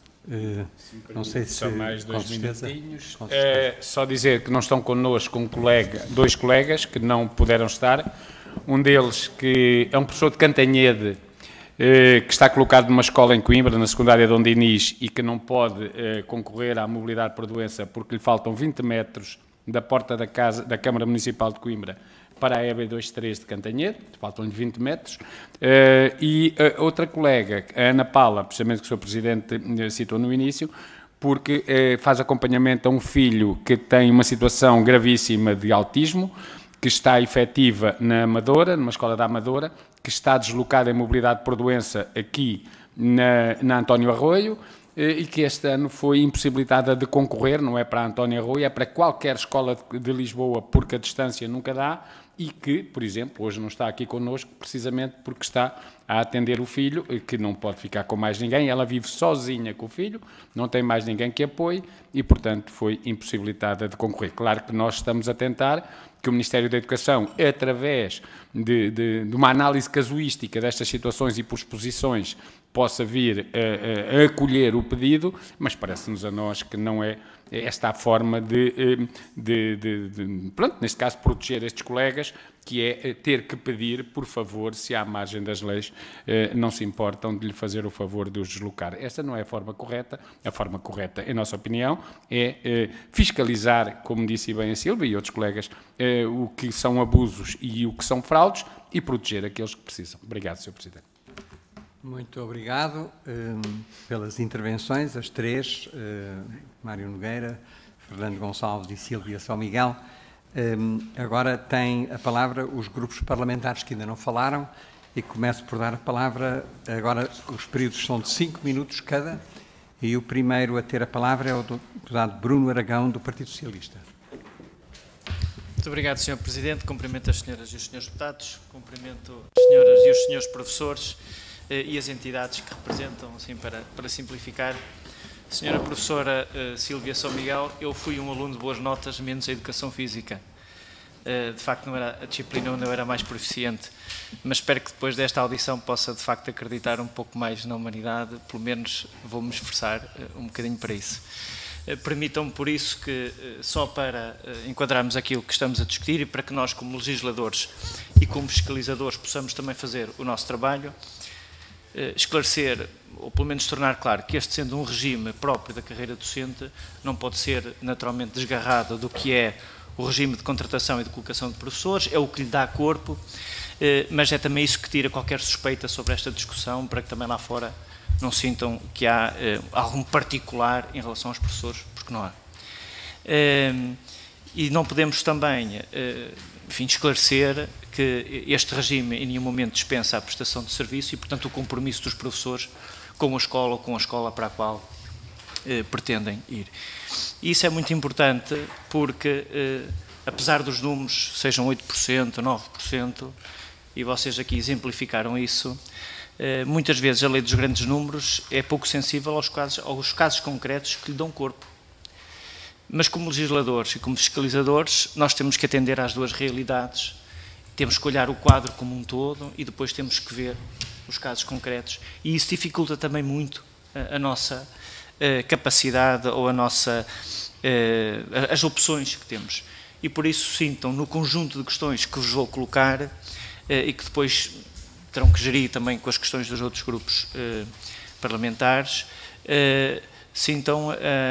Speaker 1: Não sei se...
Speaker 5: Só mais 2 minutinhos. Só dizer que não estão connosco dois colegas que não puderam estar. Um deles que é um professor de Cantanhede, que está colocado numa escola em Coimbra, na secundária Dom Dinis, e que não pode concorrer à mobilidade por doença porque lhe faltam 20 metros da porta da Câmara Municipal de Coimbra para a EB23 de Cantanhede, faltam-lhe 20 metros, e outra colega, a Ana Paula, precisamente que o Sr. Presidente citou no início, porque faz acompanhamento a um filho que tem uma situação gravíssima de autismo, que está efetiva na Amadora, numa escola da Amadora, que está deslocada em mobilidade por doença aqui na António Arroio, e que este ano foi impossibilitada de concorrer, não é para a António Arroio, é para qualquer escola de Lisboa, porque a distância nunca dá, e que, por exemplo, hoje não está aqui connosco, precisamente porque está a atender o filho, que não pode ficar com mais ninguém, ela vive sozinha com o filho, não tem mais ninguém que apoie, e, portanto, foi impossibilitada de concorrer. Claro que nós estamos a tentar que o Ministério da Educação, através de uma análise casuística destas situações e por exposições, possa vir a acolher o pedido, mas parece-nos a nós que não é esta a forma pronto, neste caso, proteger estes colegas, que é ter que pedir, por favor, se à margem das leis não se importam de lhe fazer o favor de os deslocar. Esta não é a forma correta. A forma correta, em nossa opinião, é fiscalizar, como disse bem a Silvia e outros colegas, o que são abusos e o que são fraudes e proteger aqueles que precisam. Obrigado, Sr. Presidente.
Speaker 1: Muito obrigado pelas intervenções, as três, Mário Nogueira, Fernando Gonçalves e Silvia São Miguel. Agora têm a palavra os grupos parlamentares que ainda não falaram e começo por dar a palavra, agora os períodos são de 5 minutos cada e o primeiro a ter a palavra é o deputado Bruno Aragão, do Partido Socialista.
Speaker 7: Muito obrigado, Sr. Presidente. Cumprimento as senhoras e os senhores deputados, cumprimento as senhoras e os senhores professores e as entidades que representam, assim, para simplificar. Senhora professora Silvia São Miguel, eu fui um aluno de boas notas, menos a educação física. De facto, não era a disciplina onde eu era mais proficiente, mas espero que depois desta audição possa, de facto, acreditar um pouco mais na humanidade, pelo menos vou-me esforçar um bocadinho para isso. Permitam-me, por isso, que só para enquadrarmos aquilo que estamos a discutir e para que nós, como legisladores e como fiscalizadores, possamos também fazer o nosso trabalho, esclarecer, ou pelo menos tornar claro, que este sendo um regime próprio da carreira docente, não pode ser naturalmente desgarrado do que é o regime de contratação e de colocação de professores, é o que lhe dá corpo, mas é também isso que tira qualquer suspeita sobre esta discussão, para que também lá fora não sintam que há algo particular em relação aos professores, porque não há. E não podemos também, enfim, esclarecer que este regime em nenhum momento dispensa a prestação de serviço e, portanto, o compromisso dos professores com a escola ou com a escola para a qual pretendem ir. E isso é muito importante porque, apesar dos números, sejam 8%, 9%, e vocês aqui exemplificaram isso, muitas vezes a lei dos grandes números é pouco sensível aos casos concretos que lhe dão corpo. Mas como legisladores e como fiscalizadores, nós temos que atender às duas realidades. Temos que olhar o quadro como um todo e depois temos que ver os casos concretos. E isso dificulta também muito a nossa capacidade ou as opções que temos. E por isso sintam, no conjunto de questões que vos vou colocar e que depois terão que gerir também com as questões dos outros grupos parlamentares, sintam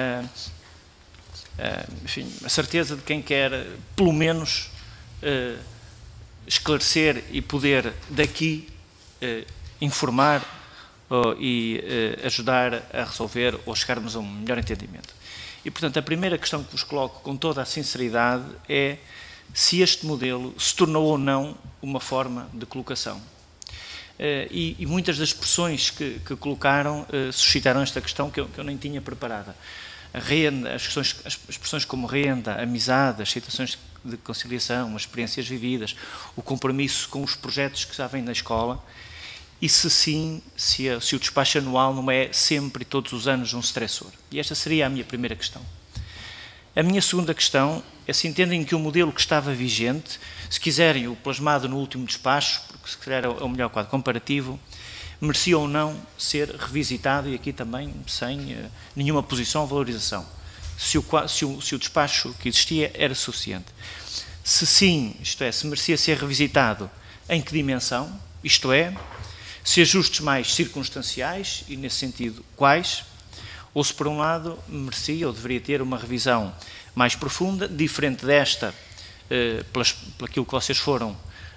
Speaker 7: enfim, a certeza de quem quer, pelo menos, esclarecer e poder daqui informar e ajudar a resolver ou chegarmos a um melhor entendimento. E, portanto, a primeira questão que vos coloco com toda a sinceridade é se este modelo se tornou ou não uma forma de colocação. E muitas das expressões que colocaram suscitaram esta questão que eu nem tinha preparada. A renda, as expressões como renda, amizade, as situações de conciliação, as experiências vividas, o compromisso com os projetos que já vêm da escola, e se sim, se o despacho anual não é sempre e todos os anos um stressor. E esta seria a minha primeira questão. A minha segunda questão é se entendem que o modelo que estava vigente, se quiserem o plasmado no último despacho, porque se calhar é o melhor quadro comparativo, merecia ou não ser revisitado, e aqui também sem nenhuma posição ou valorização, se o despacho que existia era suficiente. Se sim, isto é, se merecia ser revisitado, em que dimensão, isto é, se ajustes mais circunstanciais, e nesse sentido, quais, ou se por um lado merecia ou deveria ter uma revisão mais profunda, diferente desta, por aquilo que vocês foram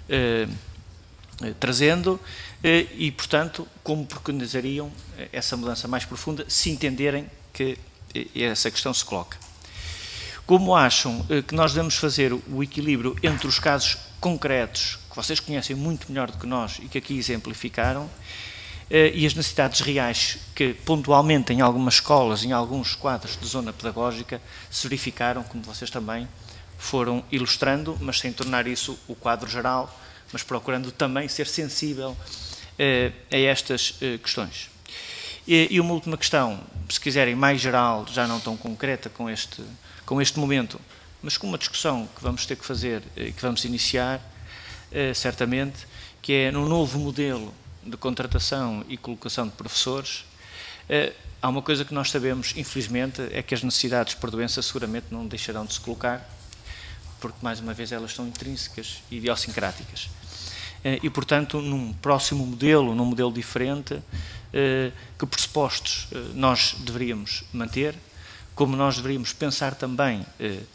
Speaker 7: trazendo, e, portanto, como preconizariam essa mudança mais profunda, se entenderem que essa questão se coloca. Como acham que nós devemos fazer o equilíbrio entre os casos concretos, que vocês conhecem muito melhor do que nós e que aqui exemplificaram, e as necessidades reais que, pontualmente, em algumas escolas, em alguns quadros de zona pedagógica, se verificaram, como vocês também foram ilustrando, mas sem tornar isso o quadro geral, mas procurando também ser sensível a estas questões. E uma última questão, se quiserem mais geral, já não tão concreta com este momento, mas com uma discussão que vamos ter que fazer, que vamos iniciar, certamente, que é no novo modelo de contratação e colocação de professores. Há uma coisa que nós sabemos, infelizmente, é que as necessidades por doença seguramente não deixarão de se colocar, porque, mais uma vez, elas são intrínsecas e idiosincráticas. E, portanto, num próximo modelo, num modelo diferente, que pressupostos nós deveríamos manter, como nós deveríamos pensar também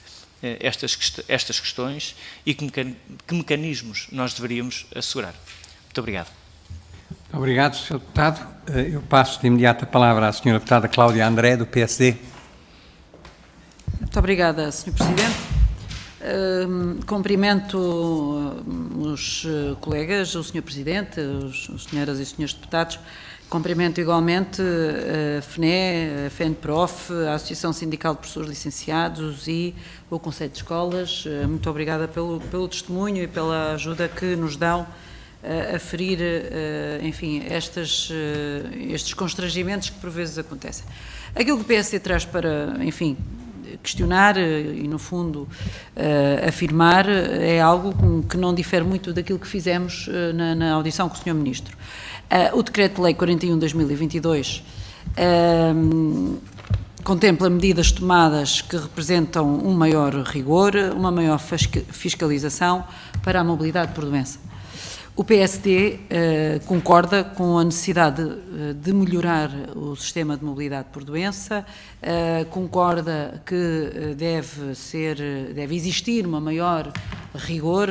Speaker 7: estas questões e que mecanismos nós deveríamos assegurar. Muito obrigado.
Speaker 1: Muito obrigado, Sr. Deputado. Eu passo de imediato a palavra à Sra. Deputada Cláudia André, do PSD.
Speaker 8: Muito obrigada, Sr. Presidente. Cumprimento os colegas, o Sr. Presidente, as senhoras e senhores deputados. Cumprimento igualmente a FNE, a FENPROF, a Associação Sindical de Professores Licenciados e o Conselho de Escolas. Muito obrigada pelo testemunho e pela ajuda que nos dão a ferir, enfim, estes constrangimentos que por vezes acontecem. Aquilo que o PSD traz para, enfim, questionar e, no fundo, afirmar é algo que não difere muito daquilo que fizemos na audição com o Sr. Ministro. O Decreto-Lei 41/2022 contempla medidas tomadas que representam um maior rigor, uma maior fiscalização para a mobilidade por doença. O PSD concorda com a necessidade de melhorar o sistema de mobilidade por doença, concorda que deve existir uma maior rigor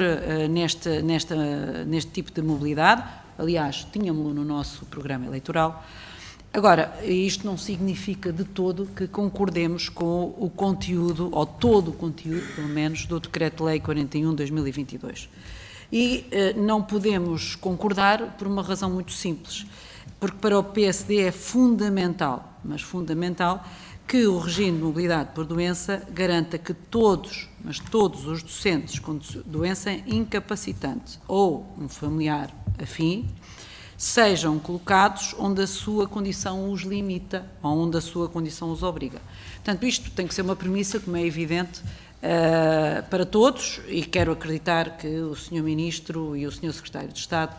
Speaker 8: neste tipo de mobilidade. Aliás, tínhamos-lo no nosso programa eleitoral, Agora, isto não significa de todo que concordemos com o conteúdo, ou todo o conteúdo, pelo menos, do Decreto-Lei 41/2022. E não podemos concordar por uma razão muito simples, porque para o PSD é fundamental, mas fundamental, que o regime de mobilidade por doença garanta que todos, mas todos os docentes com doença incapacitante ou um familiar afim, sejam colocados onde a sua condição os limita ou onde a sua condição os obriga. Portanto, isto tem que ser uma premissa, como é evidente, para todos, e quero acreditar que o Sr. Ministro e o Sr. Secretário de Estado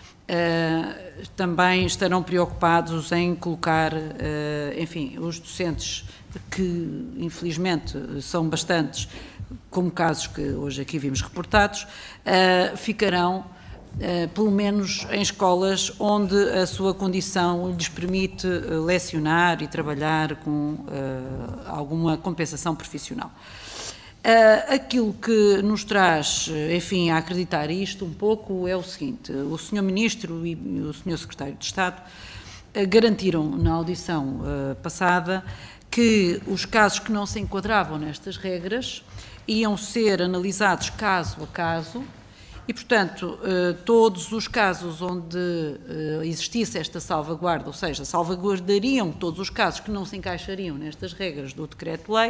Speaker 8: também estarão preocupados em colocar, enfim, os docentes que, infelizmente, são bastantes, como casos que hoje aqui vimos reportados, ficarão pelo menos em escolas onde a sua condição lhes permite lecionar e trabalhar com alguma compensação profissional. Aquilo que nos traz, enfim, a acreditar isto um pouco é o seguinte: o Sr. Ministro e o Sr. Secretário de Estado garantiram na audição passada que os casos que não se enquadravam nestas regras iam ser analisados caso a caso. E, portanto, todos os casos onde existisse esta salvaguarda, ou seja, salvaguardariam todos os casos que não se encaixariam nestas regras do Decreto-Lei,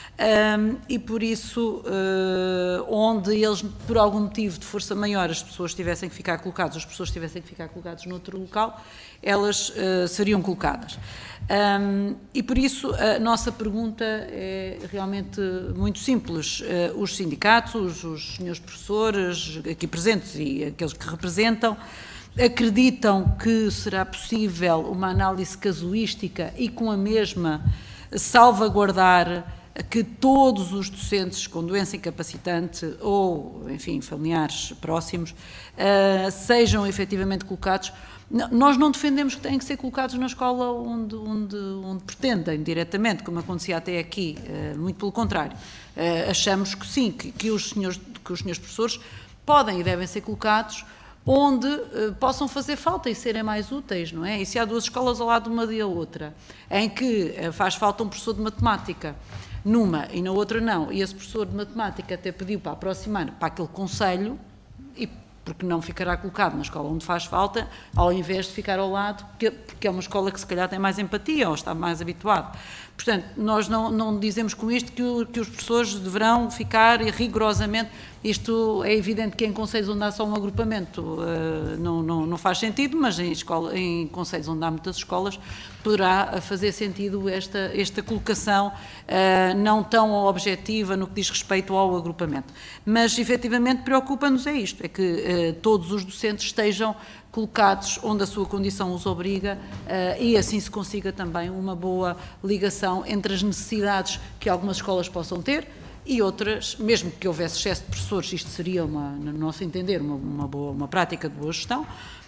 Speaker 8: e por isso, onde eles, por algum motivo de força maior, as pessoas tivessem que ficar colocadas, as pessoas tivessem que ficar colocadas noutro local, elas seriam colocadas. E por isso a nossa pergunta é realmente muito simples. Os sindicatos, os senhores professores aqui presentes e aqueles que representam, acreditam que será possível uma análise casuística e com a mesma salvaguardar que todos os docentes com doença incapacitante ou, enfim, familiares próximos, sejam efetivamente colocados. Nós não defendemos que têm que ser colocados na escola onde pretendem, diretamente, como acontecia até aqui, muito pelo contrário. Achamos que sim, que os senhores professores podem e devem ser colocados onde possam fazer falta e serem mais úteis, não é? E se há duas escolas ao lado de uma da outra, em que faz falta um professor de matemática numa e na outra não, e esse professor de matemática até pediu para aproximar para aquele concelho, e porque não ficará colocado na escola onde faz falta, ao invés de ficar ao lado, porque é uma escola que se calhar tem mais empatia ou está mais habituado. Portanto, nós não dizemos com isto que os professores deverão ficar rigorosamente. Isto é evidente que em concelhos onde há só um agrupamento não faz sentido, mas em concelhos onde há muitas escolas poderá fazer sentido esta colocação não tão objetiva no que diz respeito ao agrupamento. Mas, efetivamente, preocupa-nos é isto, é que todos os docentes estejam colocados onde a sua condição os obriga e assim se consiga também uma boa ligação entre as necessidades que algumas escolas possam ter e outras, mesmo que houvesse excesso de professores, isto seria, no nosso entender, uma prática de boa gestão,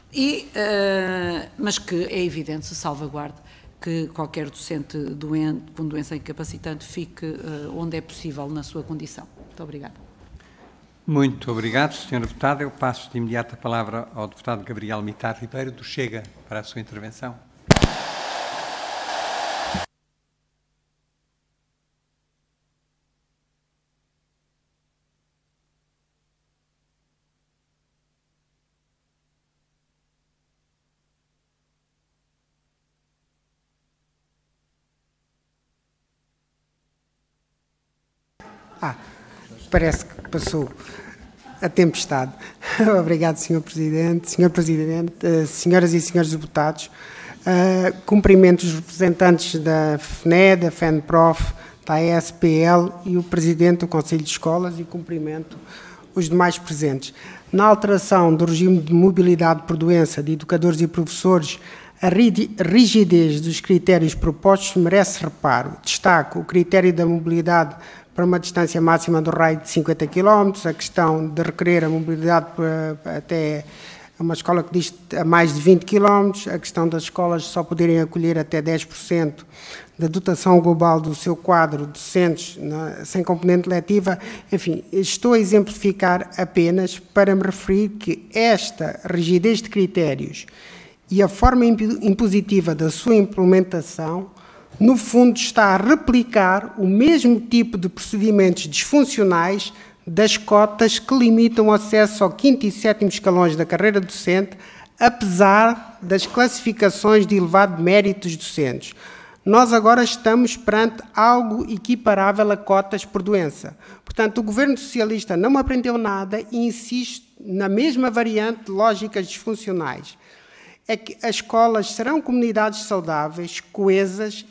Speaker 8: mas que é evidente, se salvaguarde que qualquer docente com doença incapacitante fique onde é possível na sua condição. Muito obrigada.
Speaker 1: Muito obrigado, Sr. Deputado. Eu passo de imediato a palavra ao Deputado Gabriel Mitar Ribeiro, do Chega, para a sua intervenção.
Speaker 9: Parece que passou a tempestade. Obrigado, Sr. Presidente. Sr. Presidente, senhoras e senhores deputados, cumprimento os representantes da FNE, da FENPROF, da ESPL e o Presidente do Conselho de Escolas e cumprimento os demais presentes. Na alteração do regime de mobilidade por doença de educadores e professores, a rigidez dos critérios propostos merece reparo. Destaco o critério da mobilidade para uma distância máxima do raio de 50 km, a questão de requerer a mobilidade até uma escola que diz a mais de 20 km, a questão das escolas só poderem acolher até 10% da dotação global do seu quadro de docentes sem componente letiva. Enfim, estou a exemplificar apenas para me referir que esta rigidez de critérios e a forma impositiva da sua implementação, no fundo, está a replicar o mesmo tipo de procedimentos disfuncionais das cotas que limitam o acesso ao 5º e 7º escalões da carreira docente, apesar das classificações de elevado mérito dos docentes. Nós agora estamos perante algo equiparável a cotas por doença. Portanto, o Governo Socialista não aprendeu nada e insiste na mesma variante de lógicas disfuncionais. É que as escolas serão comunidades saudáveis, coesas,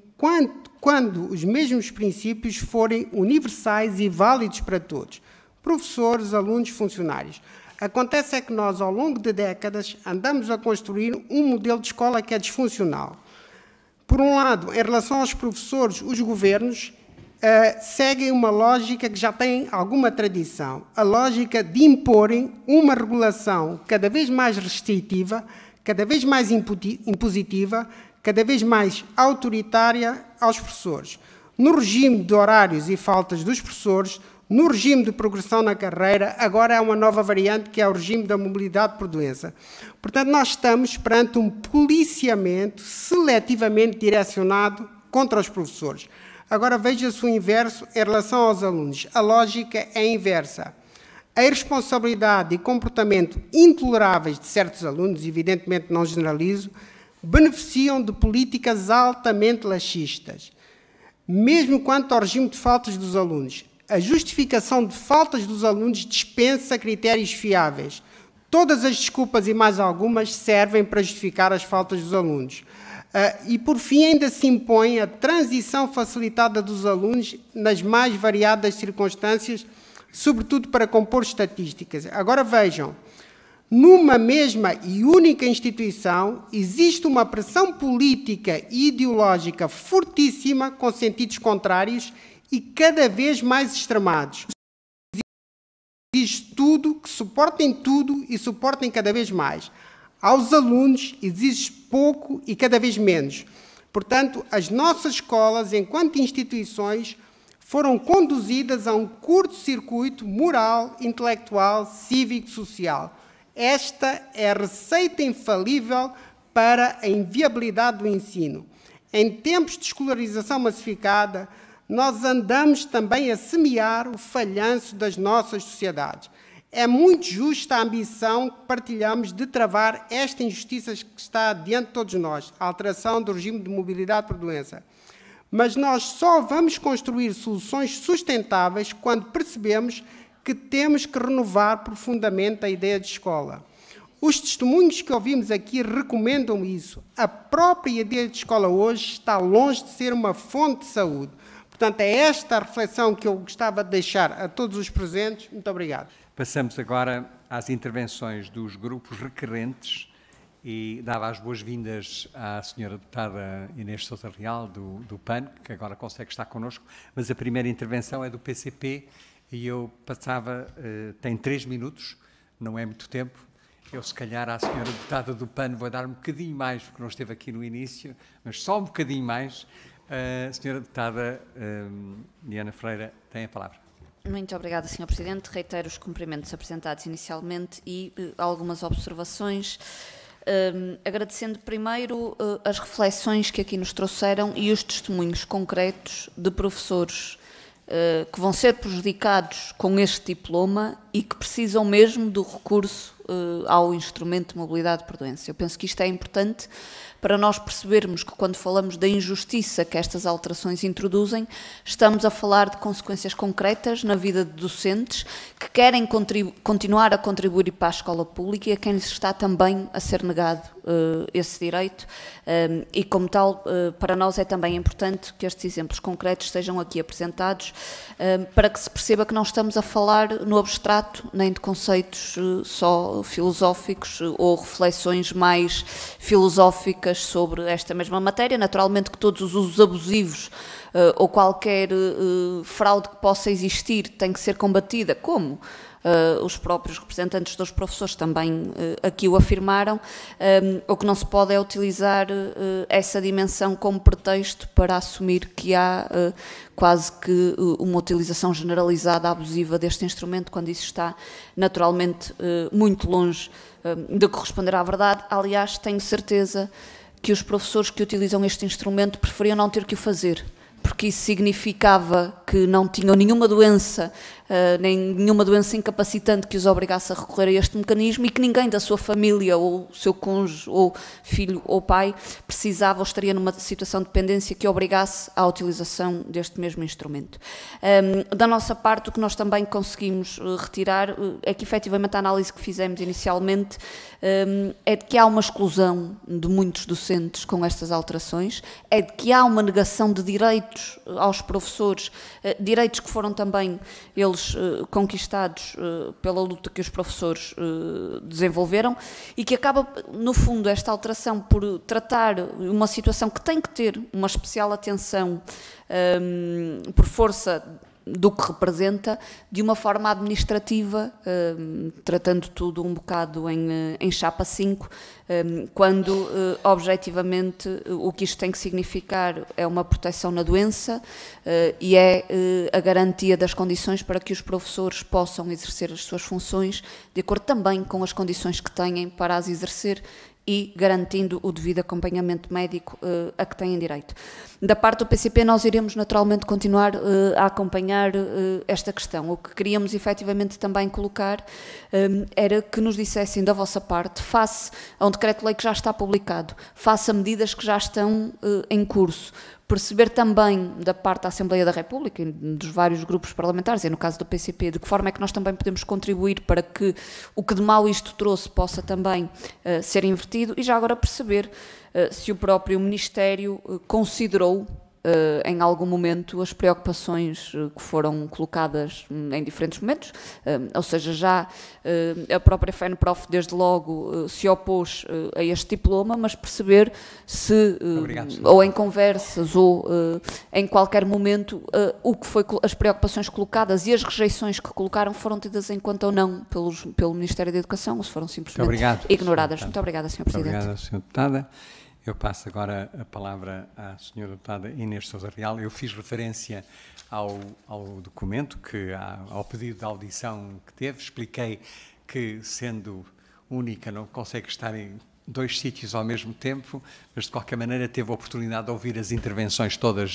Speaker 9: quando os mesmos princípios forem universais e válidos para todos, professores, alunos, funcionários. Acontece é que nós, ao longo de décadas, andamos a construir um modelo de escola que é disfuncional. Por um lado, em relação aos professores, os governos seguem uma lógica que já tem alguma tradição, a lógica de imporem uma regulação cada vez mais restritiva, cada vez mais impositiva, cada vez mais autoritária aos professores. No regime de horários e faltas dos professores, no regime de progressão na carreira, agora há uma nova variante que é o regime da mobilidade por doença. Portanto, nós estamos perante um policiamento seletivamente direcionado contra os professores. Agora veja-se o inverso em relação aos alunos. A lógica é inversa. A irresponsabilidade e comportamento intoleráveis de certos alunos, evidentemente não generalizo, beneficiam de políticas altamente laxistas. Mesmo quanto ao regime de faltas dos alunos, a justificação de faltas dos alunos dispensa critérios fiáveis. Todas as desculpas e mais algumas servem para justificar as faltas dos alunos. E, por fim, ainda se impõe a transição facilitada dos alunos nas mais variadas circunstâncias, sobretudo para compor estatísticas. Agora vejam, numa mesma e única instituição existe uma pressão política e ideológica fortíssima com sentidos contrários e cada vez mais extremados. Exige tudo, que suportem tudo e suportem cada vez mais. Aos alunos exige pouco e cada vez menos. Portanto, as nossas escolas, enquanto instituições, foram conduzidas a um curto-circuito moral, intelectual, cívico, social. Esta é a receita infalível para a inviabilidade do ensino. Em tempos de escolarização massificada, nós andamos também a semear o falhanço das nossas sociedades. É muito justa a ambição que partilhamos de travar esta injustiça que está diante de todos nós, a alteração do regime de mobilidade por doença. Mas nós só vamos construir soluções sustentáveis quando percebemos que temos que renovar profundamente a ideia de escola. Os testemunhos que ouvimos aqui recomendam isso. A própria ideia de escola hoje está longe de ser uma fonte de saúde. Portanto, é esta a reflexão que eu gostava de deixar a todos os presentes. Muito obrigado.
Speaker 1: Passamos agora às intervenções dos grupos requerentes e dava as boas-vindas à senhora deputada Inês Sousa Real, do PAN, que agora consegue estar connosco, mas a primeira intervenção é do PCP e eu passava, tem 3 minutos, não é muito tempo. Eu, se calhar, à senhora deputada do PAN vou dar um bocadinho mais, porque não esteve aqui no início, mas só um bocadinho mais. A senhora deputada Diana Freira tem a palavra.
Speaker 2: Muito obrigada, Sr. Presidente. Reitero os cumprimentos apresentados inicialmente e algumas observações, agradecendo primeiro as reflexões que aqui nos trouxeram e os testemunhos concretos de professores que vão ser prejudicados com este diploma e que precisam mesmo do recurso ao instrumento de mobilidade por doença. Eu penso que isto é importante para nós percebermos que, quando falamos da injustiça que estas alterações introduzem, estamos a falar de consequências concretas na vida de docentes que querem continuar a contribuir para a escola pública e a quem lhes está também a ser negado esse direito. E, como tal, para nós é também importante que estes exemplos concretos sejam aqui apresentados para que se perceba que não estamos a falar no abstrato, nem de conceitos só filosóficos ou reflexões mais filosóficas sobre esta mesma matéria. Naturalmente que todos os usos abusivos ou qualquer fraude que possa existir tem que ser combatida, como os próprios representantes dos professores também aqui o afirmaram, o que não se pode é utilizar essa dimensão como pretexto para assumir que há quase que uma utilização generalizada, abusiva deste instrumento, quando isso está naturalmente muito longe de corresponder à verdade. Aliás, tenho certeza que os professores que utilizam este instrumento preferiam não ter que o fazer, porque isso significava que não tinham nenhuma doença, nem nenhuma doença incapacitante que os obrigasse a recorrer a este mecanismo, e que ninguém da sua família, ou seu cônjuge, ou filho, ou pai, precisava ou estaria numa situação de dependência que obrigasse à utilização deste mesmo instrumento. Da nossa parte, o que nós também conseguimos retirar é que, efetivamente, a análise que fizemos inicialmente é de que há uma exclusão de muitos docentes com estas alterações, é de que há uma negação de direitos aos professores, direitos que foram também eles conquistados pela luta que os professores desenvolveram, e que acaba, no fundo, esta alteração por tratar uma situação que tem que ter uma especial atenção por força do que representa, de uma forma administrativa, tratando tudo um bocado em chapa 5, quando, objetivamente, o que isto tem que significar é uma proteção na doença e é a garantia das condições para que os professores possam exercer as suas funções de acordo também com as condições que têm para as exercer, e garantindo o devido acompanhamento médico a que têm direito. Da parte do PCP, nós iremos naturalmente continuar a acompanhar esta questão. O que queríamos efetivamente também colocar era que nos dissessem da vossa parte, face a um decreto-lei que já está publicado, face a medidas que já estão em curso, perceber também da parte da Assembleia da República e dos vários grupos parlamentares, e no caso do PCP, de que forma é que nós também podemos contribuir para que o que de mal isto trouxe possa também ser invertido, e já agora perceber se o próprio Ministério considerou em algum momento as preocupações que foram colocadas em diferentes momentos, ou seja, já a própria FENPROF desde logo se opôs a este diploma, mas perceber se, ou em conversas, ou em qualquer momento, o que foi as preocupações colocadas e as rejeições que colocaram foram tidas em conta ou não pelo Ministério da Educação, ou se foram simplesmente ignoradas. Muito obrigada, Sr. Presidente.
Speaker 1: Obrigada, Sra. Deputada. Eu passo agora a palavra à Sra. Deputada Inês Sousa Real. Eu fiz referência ao documento, ao pedido de audição que teve. Expliquei que, sendo única, não consegue estar em 2 sítios ao mesmo tempo, mas de qualquer maneira teve a oportunidade de ouvir as intervenções todas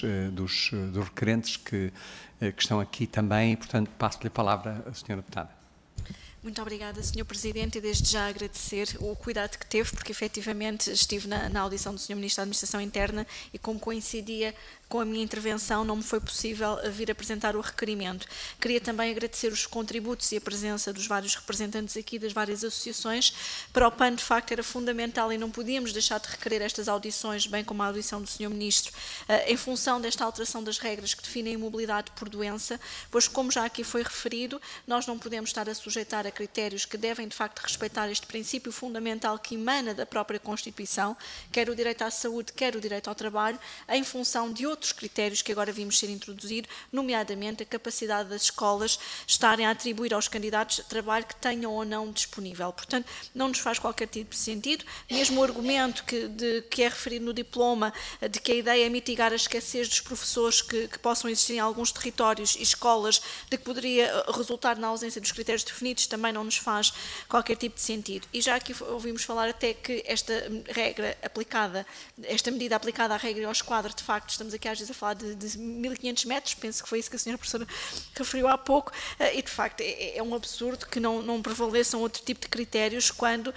Speaker 1: dos requerentes que estão aqui também, e, portanto, passo-lhe a palavra à Sra. Deputada.
Speaker 10: Muito obrigada, Sr. Presidente, e desde já agradecer o cuidado que teve, porque efetivamente estive na audição do Sr. Ministro da Administração Interna e, como coincidia com a minha intervenção, não me foi possível vir apresentar o requerimento. Queria também agradecer os contributos e a presença dos vários representantes aqui, das várias associações. Para o PAN, de facto, era fundamental e não podíamos deixar de requerer estas audições, bem como a audição do Sr. Ministro, em função desta alteração das regras que definem a mobilidade por doença, pois, como já aqui foi referido, nós não podemos estar a sujeitar a critérios que devem, de facto, respeitar este princípio fundamental que emana da própria Constituição, quer o direito à saúde, quer o direito ao trabalho, em função de outros critérios que agora vimos ser introduzidos, nomeadamente a capacidade das escolas estarem a atribuir aos candidatos trabalho que tenham ou não disponível. Portanto, não nos faz qualquer tipo de sentido. Mesmo o argumento que é referido no diploma, de que a ideia é mitigar a escassez dos professores que possam existir em alguns territórios e escolas, de que poderia resultar na ausência dos critérios definidos, também não nos faz qualquer tipo de sentido. E já aqui ouvimos falar até que esta regra aplicada, esta medida aplicada à regra e ao esquadro, de facto, estamos aqui às vezes a falar de 1.500 metros, penso que foi isso que a senhora professora referiu há pouco, e de facto é um absurdo que não prevaleçam outro tipo de critérios quando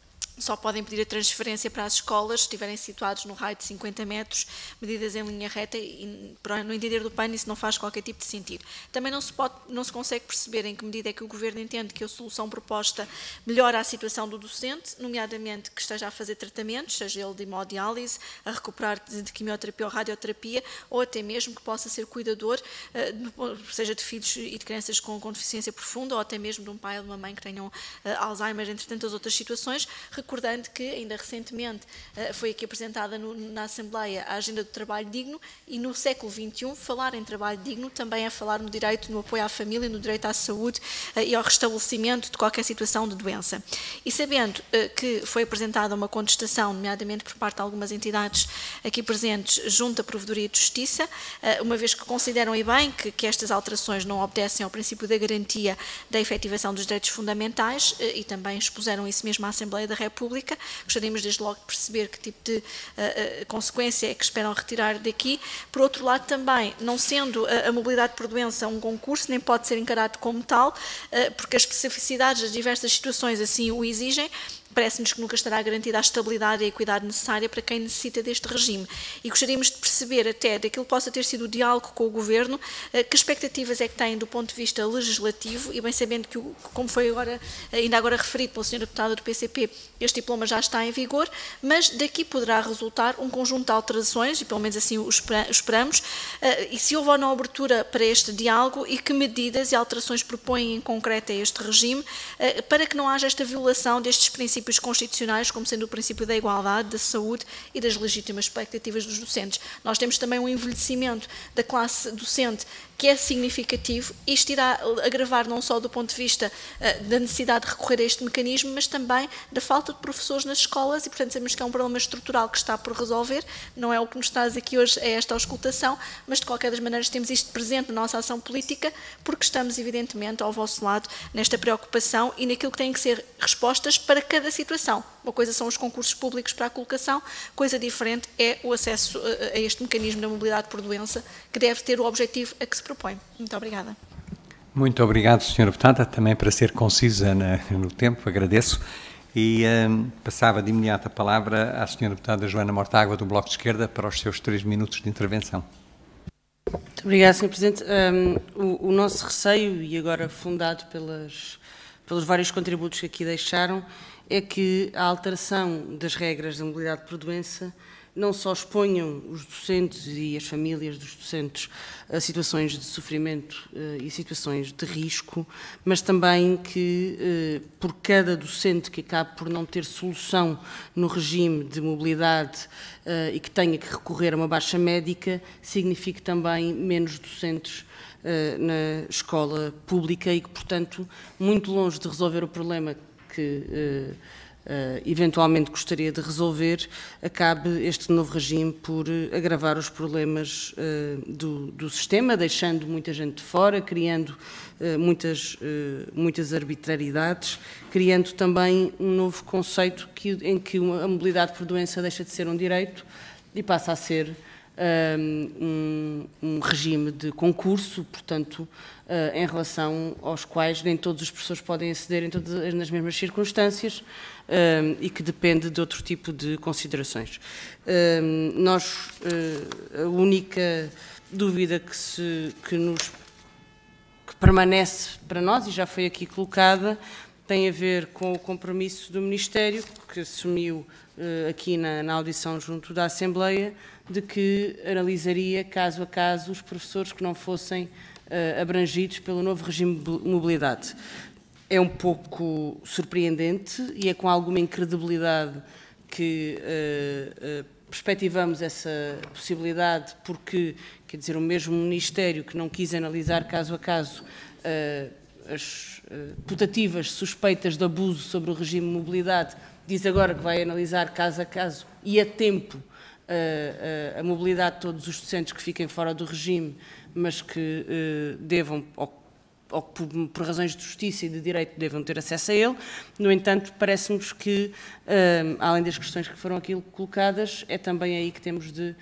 Speaker 10: só podem pedir a transferência para as escolas se estiverem situados no raio de 50 metros, medidas em linha reta, e no entender do PAN isso não faz qualquer tipo de sentido. Também não se consegue perceber em que medida é que o Governo entende que a solução proposta melhora a situação do docente, nomeadamente que esteja a fazer tratamentos, seja ele de hemodiálise, a recuperar de quimioterapia ou radioterapia, ou até mesmo que possa ser cuidador, seja de filhos e de crianças com deficiência profunda, ou até mesmo de um pai ou de uma mãe que tenham Alzheimer, entre tantas outras situações, recordando que, ainda recentemente, foi aqui apresentada na Assembleia a Agenda do Trabalho Digno, e no século XXI, falar em trabalho digno também é falar no direito, no apoio à família, no direito à saúde e ao restabelecimento de qualquer situação de doença. E sabendo que foi apresentada uma contestação, nomeadamente por parte de algumas entidades aqui presentes, junto à Provedoria de Justiça, uma vez que consideram e bem que estas alterações não obedecem ao princípio da garantia da efetivação dos direitos fundamentais, e também expuseram isso mesmo à Assembleia da República, gostaríamos desde logo de perceber que tipo de consequência é que esperam retirar daqui. Por outro lado, também, não sendo a mobilidade por doença um concurso, nem pode ser encarado como tal, porque as especificidades das diversas situações assim o exigem, parece-nos que nunca estará garantida a estabilidade e a equidade necessária para quem necessita deste regime. E gostaríamos de perceber até daquilo que possa ter sido o diálogo com o Governo, que expectativas é que têm do ponto de vista legislativo, e bem sabendo que, como foi ainda agora referido pela Sra. Deputada do PCP, este diploma já está em vigor, mas daqui poderá resultar um conjunto de alterações, e pelo menos assim o esperamos, e se houve ou não abertura para este diálogo, e que medidas e alterações propõem em concreto a este regime, para que não haja esta violação destes princípios constitucionais, como sendo o princípio da igualdade, da saúde e das legítimas expectativas dos docentes. Nós temos também um envelhecimento da classe docente que é significativo. Isto irá agravar não só do ponto de vista da necessidade de recorrer a este mecanismo, mas também da falta de professores nas escolas, e portanto sabemos que é um problema estrutural que está por resolver, não é o que nos traz aqui hoje a esta auscultação, mas de qualquer das maneiras temos isto presente na nossa ação política, porque estamos evidentemente ao vosso lado nesta preocupação e naquilo que têm que ser respostas para cada situação. Uma coisa são os concursos públicos para a colocação, coisa diferente é o acesso a este mecanismo da mobilidade por doença, que deve ter o objetivo a que se propõe. Muito obrigada.
Speaker 1: Muito obrigado, Sra. Deputada, também para ser concisa no tempo, agradeço. E passava de imediato a palavra à Sra. Deputada Joana Mortágua, do Bloco de Esquerda, para os seus 3 minutos de intervenção.
Speaker 3: Muito obrigada, Sr. Presidente. O nosso receio, e agora fundado pelos vários contributos que aqui deixaram, é que a alteração das regras da mobilidade por doença não só exponham os docentes e as famílias dos docentes a situações de sofrimento e situações de risco, mas também que, por cada docente que acabe por não ter solução no regime de mobilidade e que tenha que recorrer a uma baixa médica, signifique também menos docentes na escola pública e que, portanto, muito longe de resolver o problema que eventualmente gostaria de resolver, acabe este novo regime por agravar os problemas do sistema, deixando muita gente de fora, criando muitas arbitrariedades, criando também um novo conceito em que a mobilidade por doença deixa de ser um direito e passa a ser um regime de concurso, portanto, em relação aos quais nem todos os professores podem aceder nas mesmas circunstâncias e que depende de outro tipo de considerações. A única dúvida que permanece para nós, e já foi aqui colocada, tem a ver com o compromisso do Ministério, que assumiu aqui na audição junto da Assembleia, de que analisaria caso a caso os professores que não fossem abrangidos pelo novo regime de mobilidade. É um pouco surpreendente e é com alguma incredibilidade que perspectivamos essa possibilidade, porque, quer dizer, o mesmo Ministério que não quis analisar caso a caso as putativas suspeitas de abuso sobre o regime de mobilidade, diz agora que vai analisar caso a caso e a tempo a mobilidade de todos os docentes que fiquem fora do regime, mas que devam, ou por razões de justiça e de direito, devam ter acesso a ele. No entanto, parece-nos que, além das questões que foram aqui colocadas, é também aí que temos de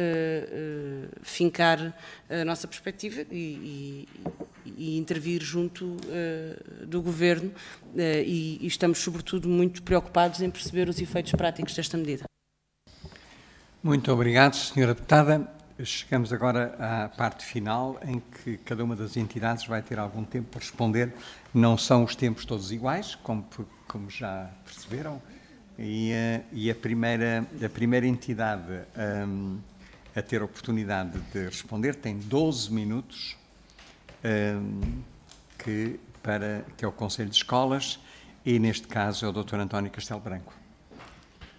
Speaker 3: fincar a nossa perspectiva e intervir junto do Governo e estamos, sobretudo, muito preocupados em perceber os efeitos práticos desta medida.
Speaker 1: Muito obrigado, Sra. Deputada. Chegamos agora à parte final, em que cada uma das entidades vai ter algum tempo para responder. Não são os tempos todos iguais, como já perceberam, e a primeira entidade a ter a oportunidade de responder tem 12 minutos, que é o Conselho de Escolas, e neste caso é o Dr. António Castelo Branco.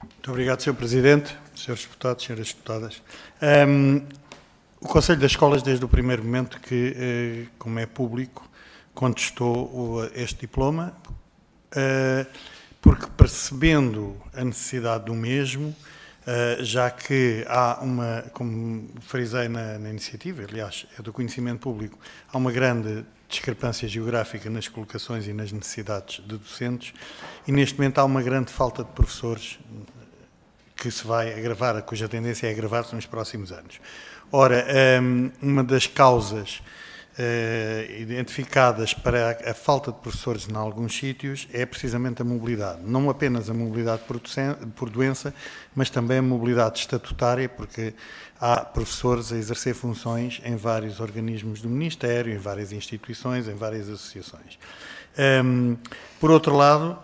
Speaker 4: Muito obrigado, Sr. Presidente, Srs. Deputados, Sras. Deputadas. O Conselho das Escolas, desde o primeiro momento que, como é público, contestou este diploma, porque percebendo a necessidade do mesmo, já que há uma, como frisei na iniciativa, aliás, é do conhecimento público, há uma grande discrepância geográfica nas colocações e nas necessidades de docentes, e neste momento há uma grande falta de professores que se vai agravar, cuja tendência é agravar-se nos próximos anos. Ora, uma das causas identificadas para a falta de professores em alguns sítios é precisamente a mobilidade. Não apenas a mobilidade por doença, mas também a mobilidade estatutária, porque há professores a exercer funções em vários organismos do Ministério, em várias instituições, em várias associações. Por outro lado,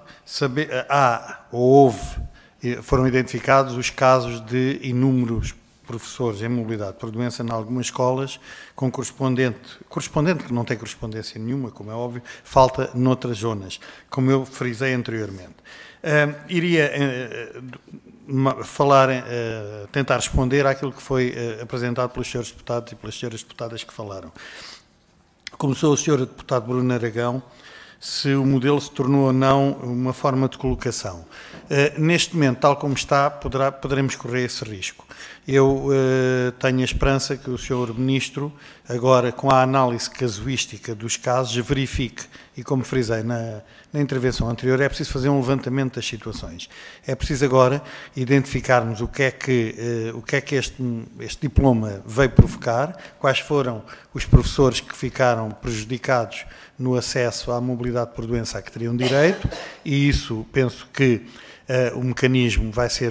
Speaker 4: foram identificados os casos de inúmeros professores em mobilidade por doença em algumas escolas, com correspondente que não tem correspondência nenhuma, como é óbvio, falta noutras zonas, como eu frisei anteriormente. Iria tentar responder àquilo que foi apresentado pelos senhores deputados e pelas senhoras deputadas que falaram. Começou o senhor deputado Bruno Aragão, se o modelo se tornou ou não uma forma de colocação. Neste momento, tal como está, poderemos correr esse risco. Eu tenho a esperança que o Sr. Ministro, agora com a análise casuística dos casos, verifique, e como frisei na intervenção anterior, é preciso fazer um levantamento das situações. É preciso agora identificarmos o que é que este diploma veio provocar, quais foram os professores que ficaram prejudicados no acesso à mobilidade por doença a que teriam direito, e isso penso que o mecanismo vai ser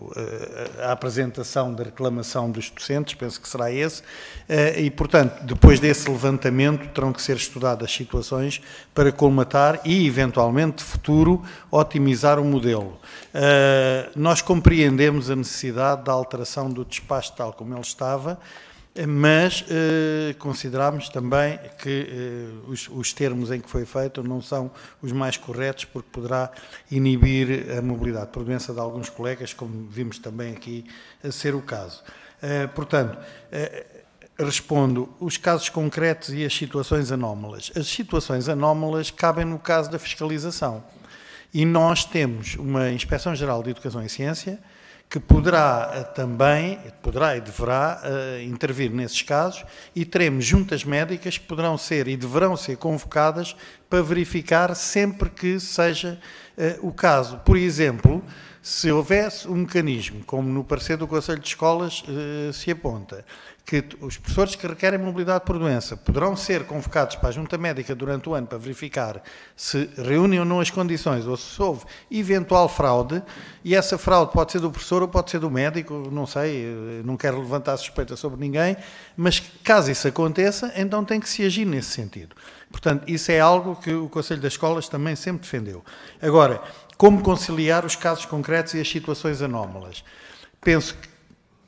Speaker 4: a apresentação da reclamação dos docentes, penso que será esse, e, portanto, depois desse levantamento terão que ser estudadas situações para colmatar e, eventualmente, de futuro, otimizar o modelo. Nós compreendemos a necessidade da alteração do despacho tal como ele estava, mas consideramos também que os termos em que foi feito não são os mais corretos, porque poderá inibir a mobilidade por doença de alguns colegas, como vimos também aqui a ser o caso. Portanto, respondo, os casos concretos e as situações anómalas. As situações anómalas cabem no caso da fiscalização. E nós temos uma Inspeção-Geral de Educação e Ciência que poderá e deverá intervir nesses casos, e teremos juntas médicas que poderão ser e deverão ser convocadas para verificar sempre que seja o caso. Por exemplo, se houvesse um mecanismo, como no parecer do Conselho de Escolas se aponta, que os professores que requerem mobilidade por doença poderão ser convocados para a Junta Médica durante o ano para verificar se reúnem ou não as condições, ou se houve eventual fraude, e essa fraude pode ser do professor ou pode ser do médico, não sei, não quero levantar suspeita sobre ninguém, mas caso isso aconteça, então tem que se agir nesse sentido. Portanto, isso é algo que o Conselho das Escolas também sempre defendeu. Agora, como conciliar os casos concretos e as situações anómalas? Penso que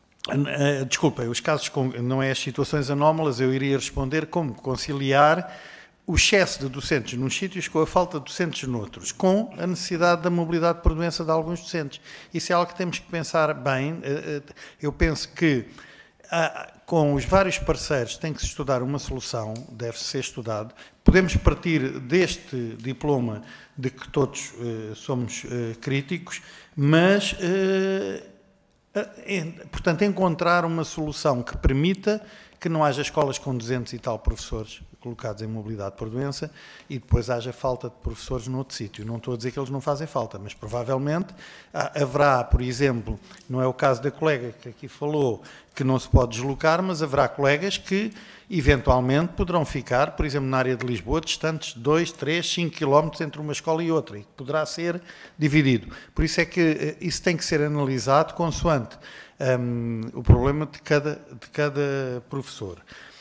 Speaker 4: os casos não é as situações anómalas, eu iria responder como conciliar o excesso de docentes nos sítios com a falta de docentes noutros, com a necessidade da mobilidade por doença de alguns docentes. Isso é algo que temos que pensar bem. Eu penso que com os vários parceiros tem que se estudar uma solução, deve ser estudado. Podemos partir deste diploma de que todos somos críticos, mas portanto, encontrar uma solução que permita que não haja escolas com 200 e tal professores colocados em mobilidade por doença e depois haja falta de professores noutro sítio. Não estou a dizer que eles não fazem falta, mas provavelmente haverá, por exemplo, não é o caso da colega que aqui falou, que não se pode deslocar, mas haverá colegas que eventualmente poderão ficar, por exemplo, na área de Lisboa, distantes de 2, 3, 5 quilómetros entre uma escola e outra, e que poderá ser dividido. Por isso é que isso tem que ser analisado consoante o problema de cada professor.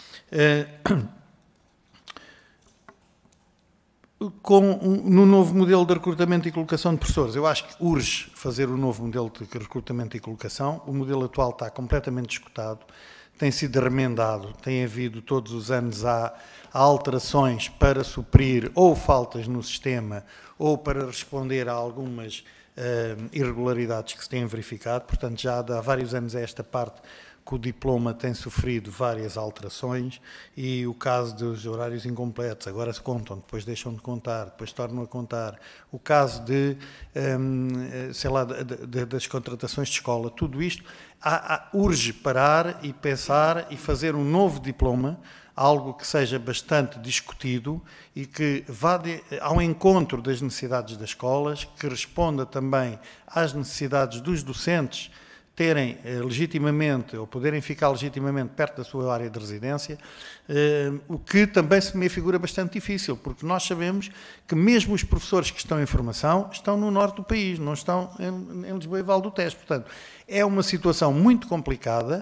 Speaker 4: No novo modelo de recrutamento e colocação de professores, eu acho que urge fazer o novo modelo de recrutamento e colocação. O modelo atual está completamente esgotado, tem sido remendado, tem havido todos os anos há alterações para suprir ou faltas no sistema ou para responder a algumas irregularidades que se têm verificado. Portanto, já há vários anos esta parte que o diploma tem sofrido várias alterações, e o caso dos horários incompletos, agora se contam, depois deixam de contar, depois tornam a contar, o caso de, sei lá, das contratações de escola, tudo isto urge parar e pensar e fazer um novo diploma, algo que seja bastante discutido e que vá ao encontro das necessidades das escolas, que responda também às necessidades dos docentes terem legitimamente, ou poderem ficar legitimamente perto da sua área de residência, o que também se me figura bastante difícil, porque nós sabemos que mesmo os professores que estão em formação estão no norte do país, não estão em Lisboa e Val do Tejo. Portanto, é uma situação muito complicada.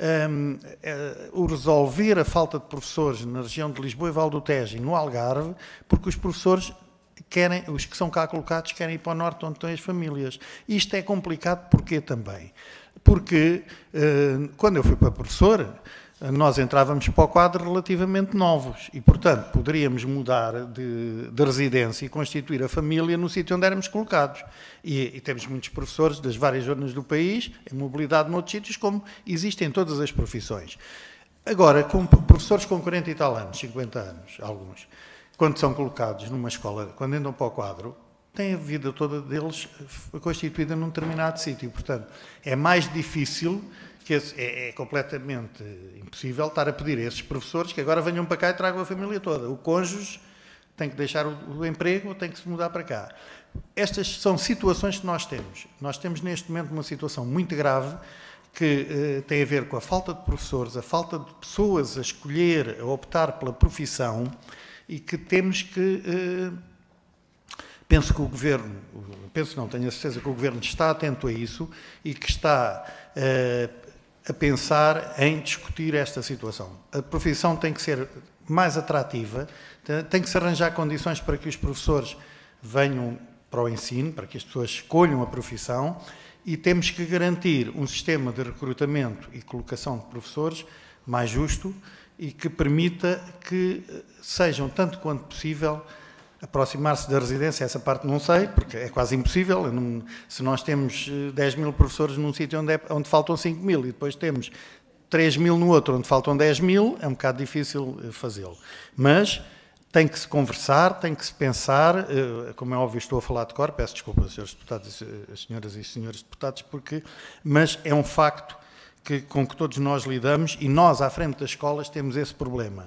Speaker 4: O resolver a falta de professores na região de Lisboa e Val do Tejo e no Algarve, porque os professores querem, os que são cá colocados, querem ir para o norte onde estão as famílias. Isto é complicado porquê também? Porque quando eu fui para professor, nós entrávamos para o quadro relativamente novos e, portanto, poderíamos mudar de residência e constituir a família no sítio onde éramos colocados. E temos muitos professores das várias zonas do país, em mobilidade noutros sítios, como existem em todas as profissões. Agora, com professores com 40 e tal anos, 50 anos, alguns, quando são colocados numa escola, quando entram para o quadro, têm a vida toda deles constituída num determinado sítio. Portanto, é mais difícil, que é completamente impossível estar a pedir a esses professores que agora venham para cá e tragam a família toda. O cônjuge tem que deixar o emprego ou tem que se mudar para cá. Estas são situações que nós temos. Nós temos neste momento uma situação muito grave que tem a ver com a falta de professores, a falta de pessoas a escolher, a optar pela profissão, e que temos que... Penso que o Governo, tenho a certeza que o Governo está atento a isso e que está a pensar em discutir esta situação. A profissão tem que ser mais atrativa, tem que se arranjar condições para que os professores venham para o ensino, para que as pessoas escolham a profissão, e temos que garantir um sistema de recrutamento e colocação de professores mais justo e que permita que sejam, tanto quanto possível, aproximar-se da residência. Essa parte não sei, porque é quase impossível. Se nós temos 10 mil professores num sítio onde faltam 5 mil e depois temos 3 mil no outro onde faltam 10 mil, é um bocado difícil fazê-lo. Mas tem que se conversar, tem que se pensar, como é óbvio estou a falar de cor, peço desculpa, senhores deputados, as senhoras e senhores deputados, mas é um facto com que todos nós lidamos, e nós, à frente das escolas, temos esse problema.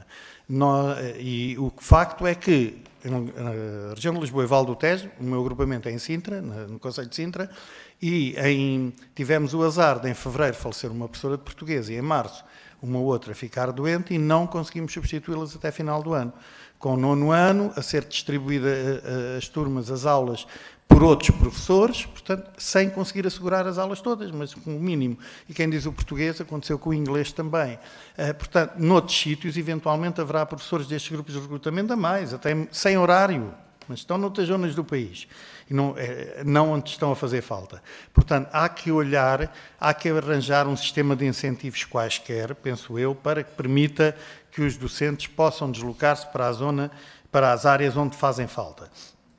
Speaker 4: E o facto é que, na região de Lisboa e Val do Tejo, o meu agrupamento é em Sintra, no Concelho de Sintra, e tivemos o azar de, em fevereiro, falecer uma professora de português, e em março, uma outra ficar doente, e não conseguimos substituí-las até final do ano. Com o 9º ano, a ser distribuída as turmas, as aulas, por outros professores, portanto, sem conseguir assegurar as aulas todas, mas com o mínimo. E quem diz o português, aconteceu com o inglês também. Portanto, noutros sítios, eventualmente, haverá professores destes grupos de recrutamento a mais, até sem horário, mas estão noutras zonas do país, e não onde estão a fazer falta. Portanto, há que olhar, há que arranjar um sistema de incentivos quaisquer, penso eu, para que permita que os docentes possam deslocar-se para a zona, para as áreas onde fazem falta.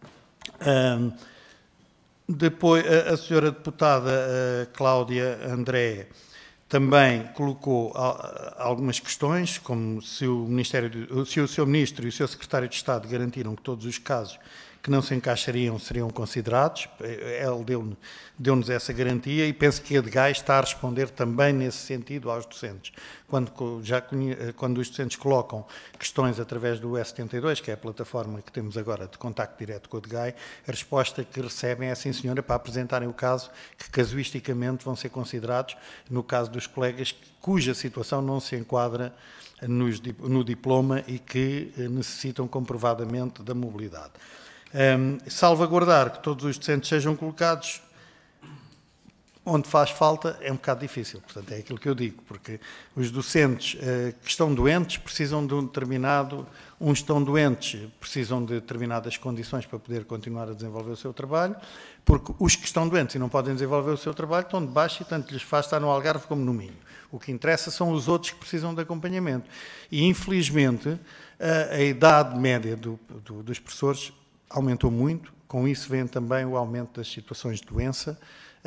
Speaker 4: Depois, a senhora deputada Cláudia André também colocou algumas questões, como se o seu Ministro e o seu Secretário de Estado garantiram que todos os casos que não se encaixariam seriam considerados. Ele deu-nos essa garantia, e penso que a DGAI está a responder também nesse sentido aos docentes. Quando os docentes colocam questões através do E72, que é a plataforma que temos agora de contacto direto com a DGAI, a resposta que recebem é, sim senhora, para apresentarem o caso, que casuisticamente vão ser considerados no caso dos colegas cuja situação não se enquadra no diploma e que necessitam comprovadamente da mobilidade. Salvaguardar que todos os docentes sejam colocados, onde faz falta é um bocado difícil. Portanto, é aquilo que eu digo, porque os docentes que estão doentes precisam de um determinado... Uns estão doentes, precisam de determinadas condições para poder continuar a desenvolver o seu trabalho, porque os que estão doentes e não podem desenvolver o seu trabalho estão de baixo e tanto lhes faz estar no Algarve como no Minho. O que interessa são os outros que precisam de acompanhamento. E, infelizmente, a idade média dos professores aumentou muito, com isso vem também o aumento das situações de doença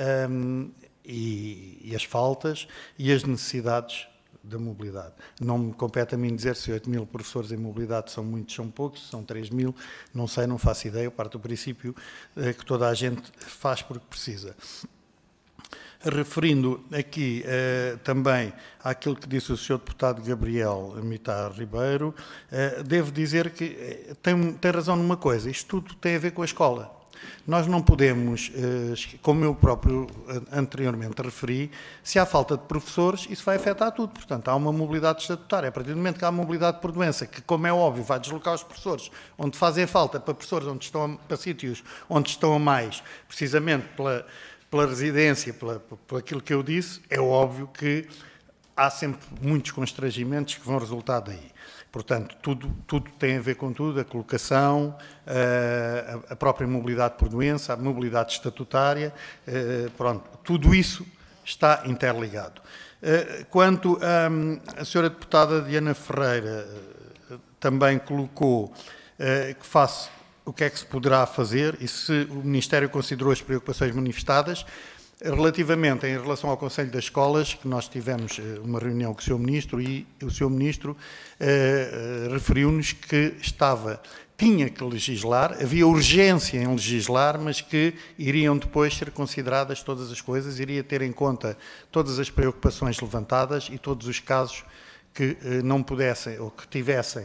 Speaker 4: e as faltas e as necessidades da mobilidade. Não me compete a mim dizer se 8.000 professores em mobilidade são muitos, são poucos, são 3.000, não sei, não faço ideia, eu parto do princípio que toda a gente faz porque precisa. Referindo aqui também àquilo que disse o Sr. Deputado Gabriel Mitar Ribeiro, devo dizer que tem razão numa coisa, isto tudo tem a ver com a escola. Nós não podemos, como eu próprio anteriormente referi, se há falta de professores, isso vai afetar tudo. Portanto, há uma mobilidade estatutária. A partir do momento que há mobilidade por doença, que, como é óbvio, vai deslocar os professores onde fazem falta, para professores para sítios onde estão a mais, precisamente pela residência, por aquilo que eu disse, é óbvio que há sempre muitos constrangimentos que vão resultar daí. Portanto, tudo tem a ver com tudo, a colocação, a própria mobilidade por doença, a mobilidade estatutária, pronto, tudo isso está interligado. Quanto a senhora deputada Diana Ferreira também colocou o que é que se poderá fazer e se o Ministério considerou as preocupações manifestadas, relativamente em relação ao Conselho das Escolas, que nós tivemos uma reunião com o Sr. Ministro e o Sr. Ministro referiu-nos que tinha que legislar, havia urgência em legislar, mas que iriam depois ser consideradas todas as coisas, iria ter em conta todas as preocupações levantadas e todos os casos que não pudessem ou que tivessem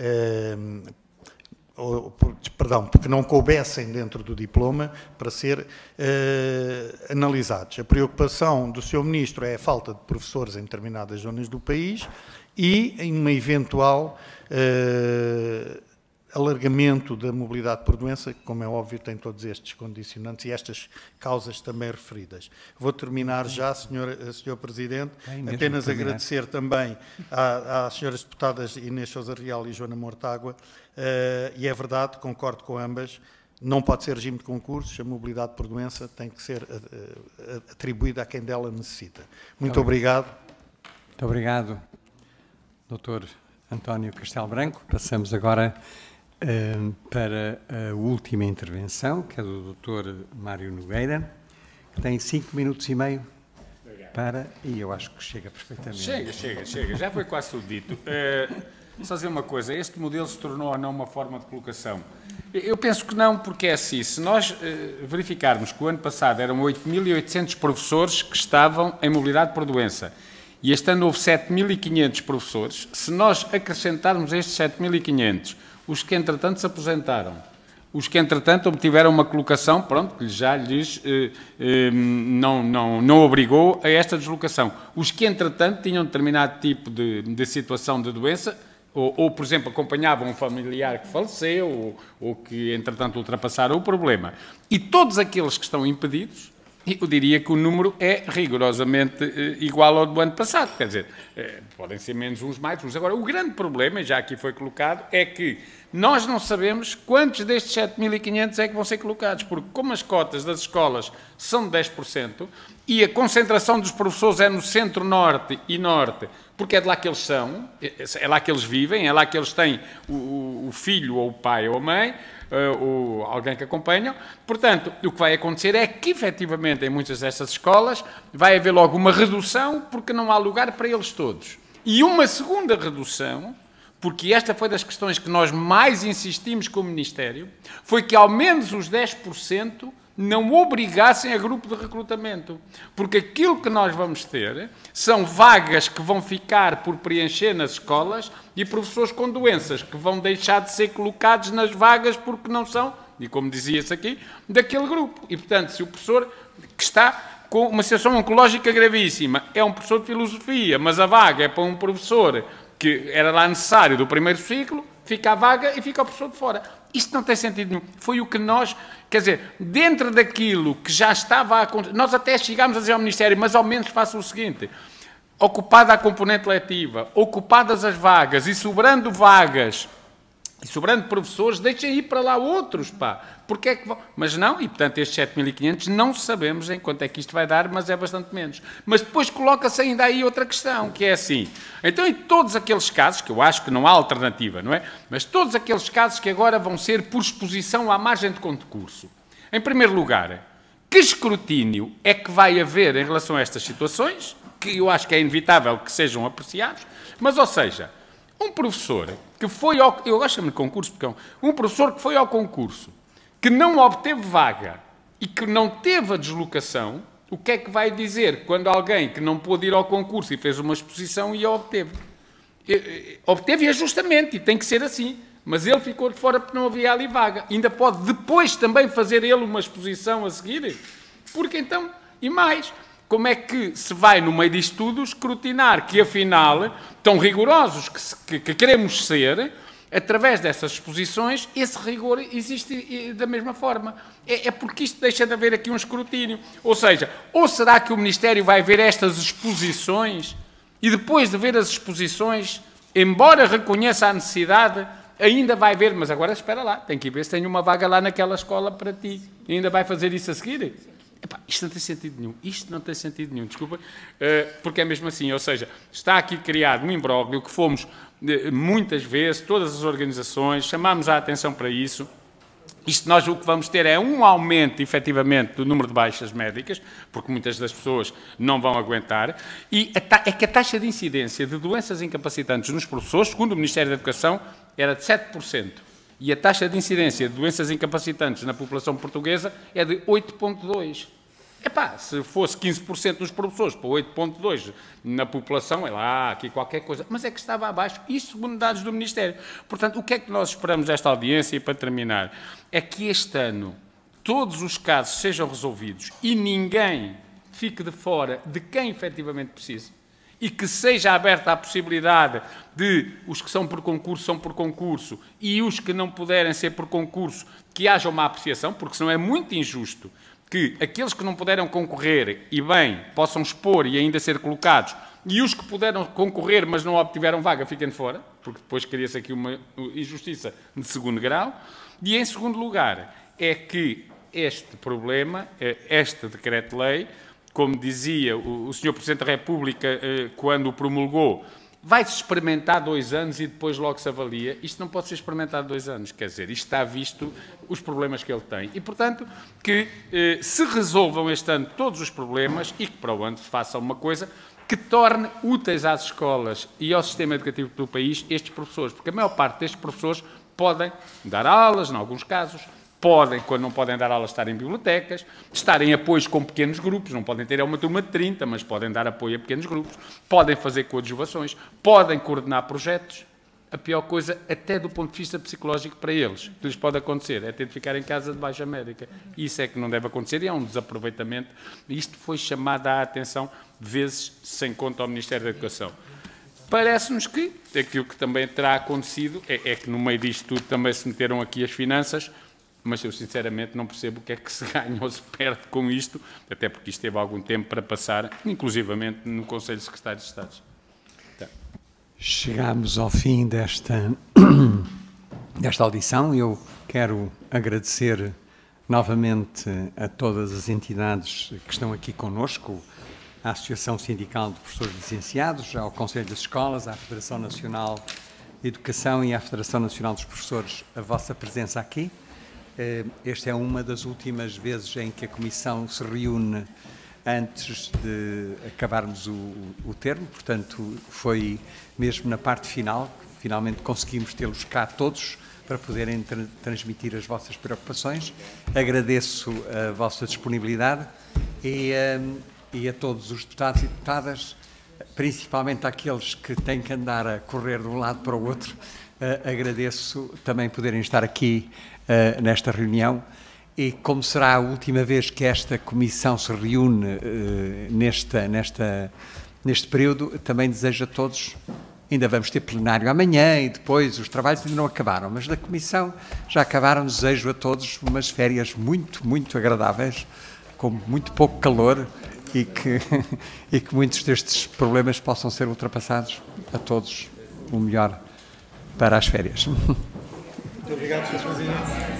Speaker 4: porque não coubessem dentro do diploma para ser analisados. A preocupação do Sr. Ministro é a falta de professores em determinadas zonas do país e em uma eventual alargamento da mobilidade por doença, que, como é óbvio, tem todos estes condicionantes e estas causas também referidas. Vou terminar já, Sr. Presidente, apenas agradecer também às senhoras deputadas Inês Sousa Real e Joana Mortágua, e é verdade, concordo com ambas, não pode ser regime de concursos, a mobilidade por doença tem que ser atribuída a quem dela necessita. Muito obrigado.
Speaker 1: Muito obrigado, Dr. António Castelo Branco. Passamos agora para a última intervenção, que é do Dr. Mário Nogueira, que tem 5 minutos e meio e eu acho que chega perfeitamente.
Speaker 5: Chega. Já foi quase tudo dito. Só dizer uma coisa, este modelo se tornou ou não uma forma de colocação? Eu penso que não, porque é assim, se nós verificarmos que o ano passado eram 8.800 professores que estavam em mobilidade por doença, e este ano houve 7.500 professores, se nós acrescentarmos estes 7.500, os que entretanto se aposentaram, os que entretanto obtiveram uma colocação, pronto, que já lhes não obrigou a esta deslocação, os que entretanto tinham determinado tipo de situação de doença, ou, por exemplo, acompanhavam um familiar que faleceu, ou que entretanto ultrapassaram o problema, e todos aqueles que estão impedidos, eu diria que o número é rigorosamente igual ao do ano passado. Quer dizer, podem ser menos uns, mais uns. Agora, o grande problema, já aqui foi colocado, é que nós não sabemos quantos destes 7.500 é que vão ser colocados, porque como as cotas das escolas são de 10% e a concentração dos professores é no centro-norte e norte, porque é de lá que eles são, é lá que eles vivem, é lá que eles têm o filho ou o pai ou a mãe, ou alguém que acompanha. Portanto, o que vai acontecer é que, efetivamente, em muitas dessas escolas, vai haver logo uma redução, porque não há lugar para eles todos. E uma segunda redução, porque esta foi das questões que nós mais insistimos com o Ministério, foi que ao menos os 10% não obrigassem a grupo de recrutamento. Porque aquilo que nós vamos ter são vagas que vão ficar por preencher nas escolas e professores com doenças que vão deixar de ser colocados nas vagas porque não são, e como dizia-se aqui, daquele grupo. E, portanto, se o professor que está com uma situação oncológica gravíssima é um professor de filosofia, mas a vaga é para um professor que era lá necessário do primeiro ciclo, fica a vaga e fica o professor de fora. Isto não tem sentido nenhum. Foi o que nós, quer dizer, dentro daquilo que já estava a acontecer, nós até chegámos a dizer ao Ministério, mas ao menos faça o seguinte, ocupada a componente letiva, ocupadas as vagas e sobrando vagas, e sobrando professores, deixem ir para lá outros, pá. Porque é que vão? Mas não, e portanto estes 7.500 não sabemos em quanto é que isto vai dar, mas é bastante menos. Mas depois coloca-se ainda aí outra questão, que é assim. Então, em todos aqueles casos, que eu acho que não há alternativa, não é? Mas todos aqueles casos que agora vão ser por exposição à margem de concurso. Em primeiro lugar, que escrutínio é que vai haver em relação a estas situações, que eu acho que é inevitável que sejam apreciados, mas, ou seja, um professor que foi ao... Eu gosto de chamar de concurso, porque um professor que foi ao concurso, que não obteve vaga e que não teve a deslocação, o que é que vai dizer quando alguém que não pôde ir ao concurso e fez uma exposição e a obteve? Obteve ajustamente, e tem que ser assim, mas ele ficou de fora porque não havia ali vaga. Ainda pode depois também fazer ele uma exposição a seguir? Porque então, e mais... Como é que se vai, no meio disto tudo, escrutinar que, afinal, tão rigorosos que queremos ser, através dessas exposições, esse rigor existe da mesma forma. É porque isto deixa de haver aqui um escrutínio. Ou seja, ou será que o Ministério vai ver estas exposições e, depois de ver as exposições, embora reconheça a necessidade, ainda vai ver, mas agora espera lá, tem que ver se tem uma vaga lá naquela escola para ti. E ainda vai fazer isso a seguir? Epá, isto não tem sentido nenhum, isto não tem sentido nenhum, desculpa, porque é mesmo assim, ou seja, está aqui criado um imbróglio que fomos, muitas vezes, todas as organizações, chamámos a atenção para isso. Isto nós o que vamos ter é um aumento, efetivamente, do número de baixas médicas, porque muitas das pessoas não vão aguentar, e é que a taxa de incidência de doenças incapacitantes nos professores, segundo o Ministério da Educação, era de 7%. E a taxa de incidência de doenças incapacitantes na população portuguesa é de 8,2%. Epá, se fosse 15% dos professores para 8,2% na população, é lá, aqui qualquer coisa. Mas é que estava abaixo, isto segundo dados do Ministério. Portanto, o que é que nós esperamos desta audiência? E para terminar, é que este ano todos os casos sejam resolvidos e ninguém fique de fora de quem efetivamente precisa. E que seja aberta a possibilidade de os que são por concurso e os que não puderem ser por concurso, que haja uma apreciação, porque senão é muito injusto que aqueles que não puderam concorrer e bem possam expor e ainda ser colocados, e os que puderam concorrer mas não obtiveram vaga fiquem de fora, porque depois cria-se aqui uma injustiça de segundo grau. E em segundo lugar, é que este problema, este decreto-lei, como dizia o Sr. Presidente da República quando o promulgou, vai-se experimentar 2 anos e depois logo se avalia. Isto não pode ser experimentado 2 anos, quer dizer, isto está visto os problemas que ele tem. E, portanto, que se resolvam este ano todos os problemas e que para o ano se faça uma coisa que torne úteis às escolas e ao sistema educativo do país estes professores, porque a maior parte destes professores podem dar aulas, em alguns casos, podem, quando não podem dar aulas, estar em bibliotecas, estar em apoios com pequenos grupos, não podem ter uma turma de 30, mas podem dar apoio a pequenos grupos, podem fazer coadjuvações, podem coordenar projetos. A pior coisa, até do ponto de vista psicológico para eles, que lhes pode acontecer, é ter de ficar em casa de baixa médica. Isso é que não deve acontecer e é um desaproveitamento. Isto foi chamado à atenção vezes sem conta ao Ministério da Educação. Parece-nos que aquilo que também terá acontecido é que no meio disto tudo também se meteram aqui as finanças, mas eu sinceramente não percebo o que é que se ganha ou se perde com isto, até porque isto teve algum tempo para passar, inclusivamente no Conselho de Secretários de Estado. Tá.
Speaker 1: Chegamos ao fim desta audição. Eu quero agradecer novamente a todas as entidades que estão aqui connosco, à Associação Sindical de Professores Licenciados, ao Conselho das Escolas, à Federação Nacional de Educação e à Federação Nacional dos Professores, a vossa presença aqui. Esta é uma das últimas vezes em que a Comissão se reúne antes de acabarmos o termo, portanto, foi mesmo na parte final, finalmente conseguimos tê-los cá todos para poderem transmitir as vossas preocupações. Agradeço a vossa disponibilidade e a todos os deputados e deputadas, principalmente àqueles que têm que andar a correr de um lado para o outro, agradeço também poderem estar aqui nesta reunião e como será a última vez que esta comissão se reúne neste período, também desejo a todos ainda vamos ter plenário amanhã e depois os trabalhos ainda não acabaram, mas da Comissão já acabaram. Desejo a todos umas férias muito, muito agradáveis, com muito pouco calor e que muitos destes problemas possam ser ultrapassados. A todos o melhor para as férias.
Speaker 4: Muito obrigado, Sr. Presidente.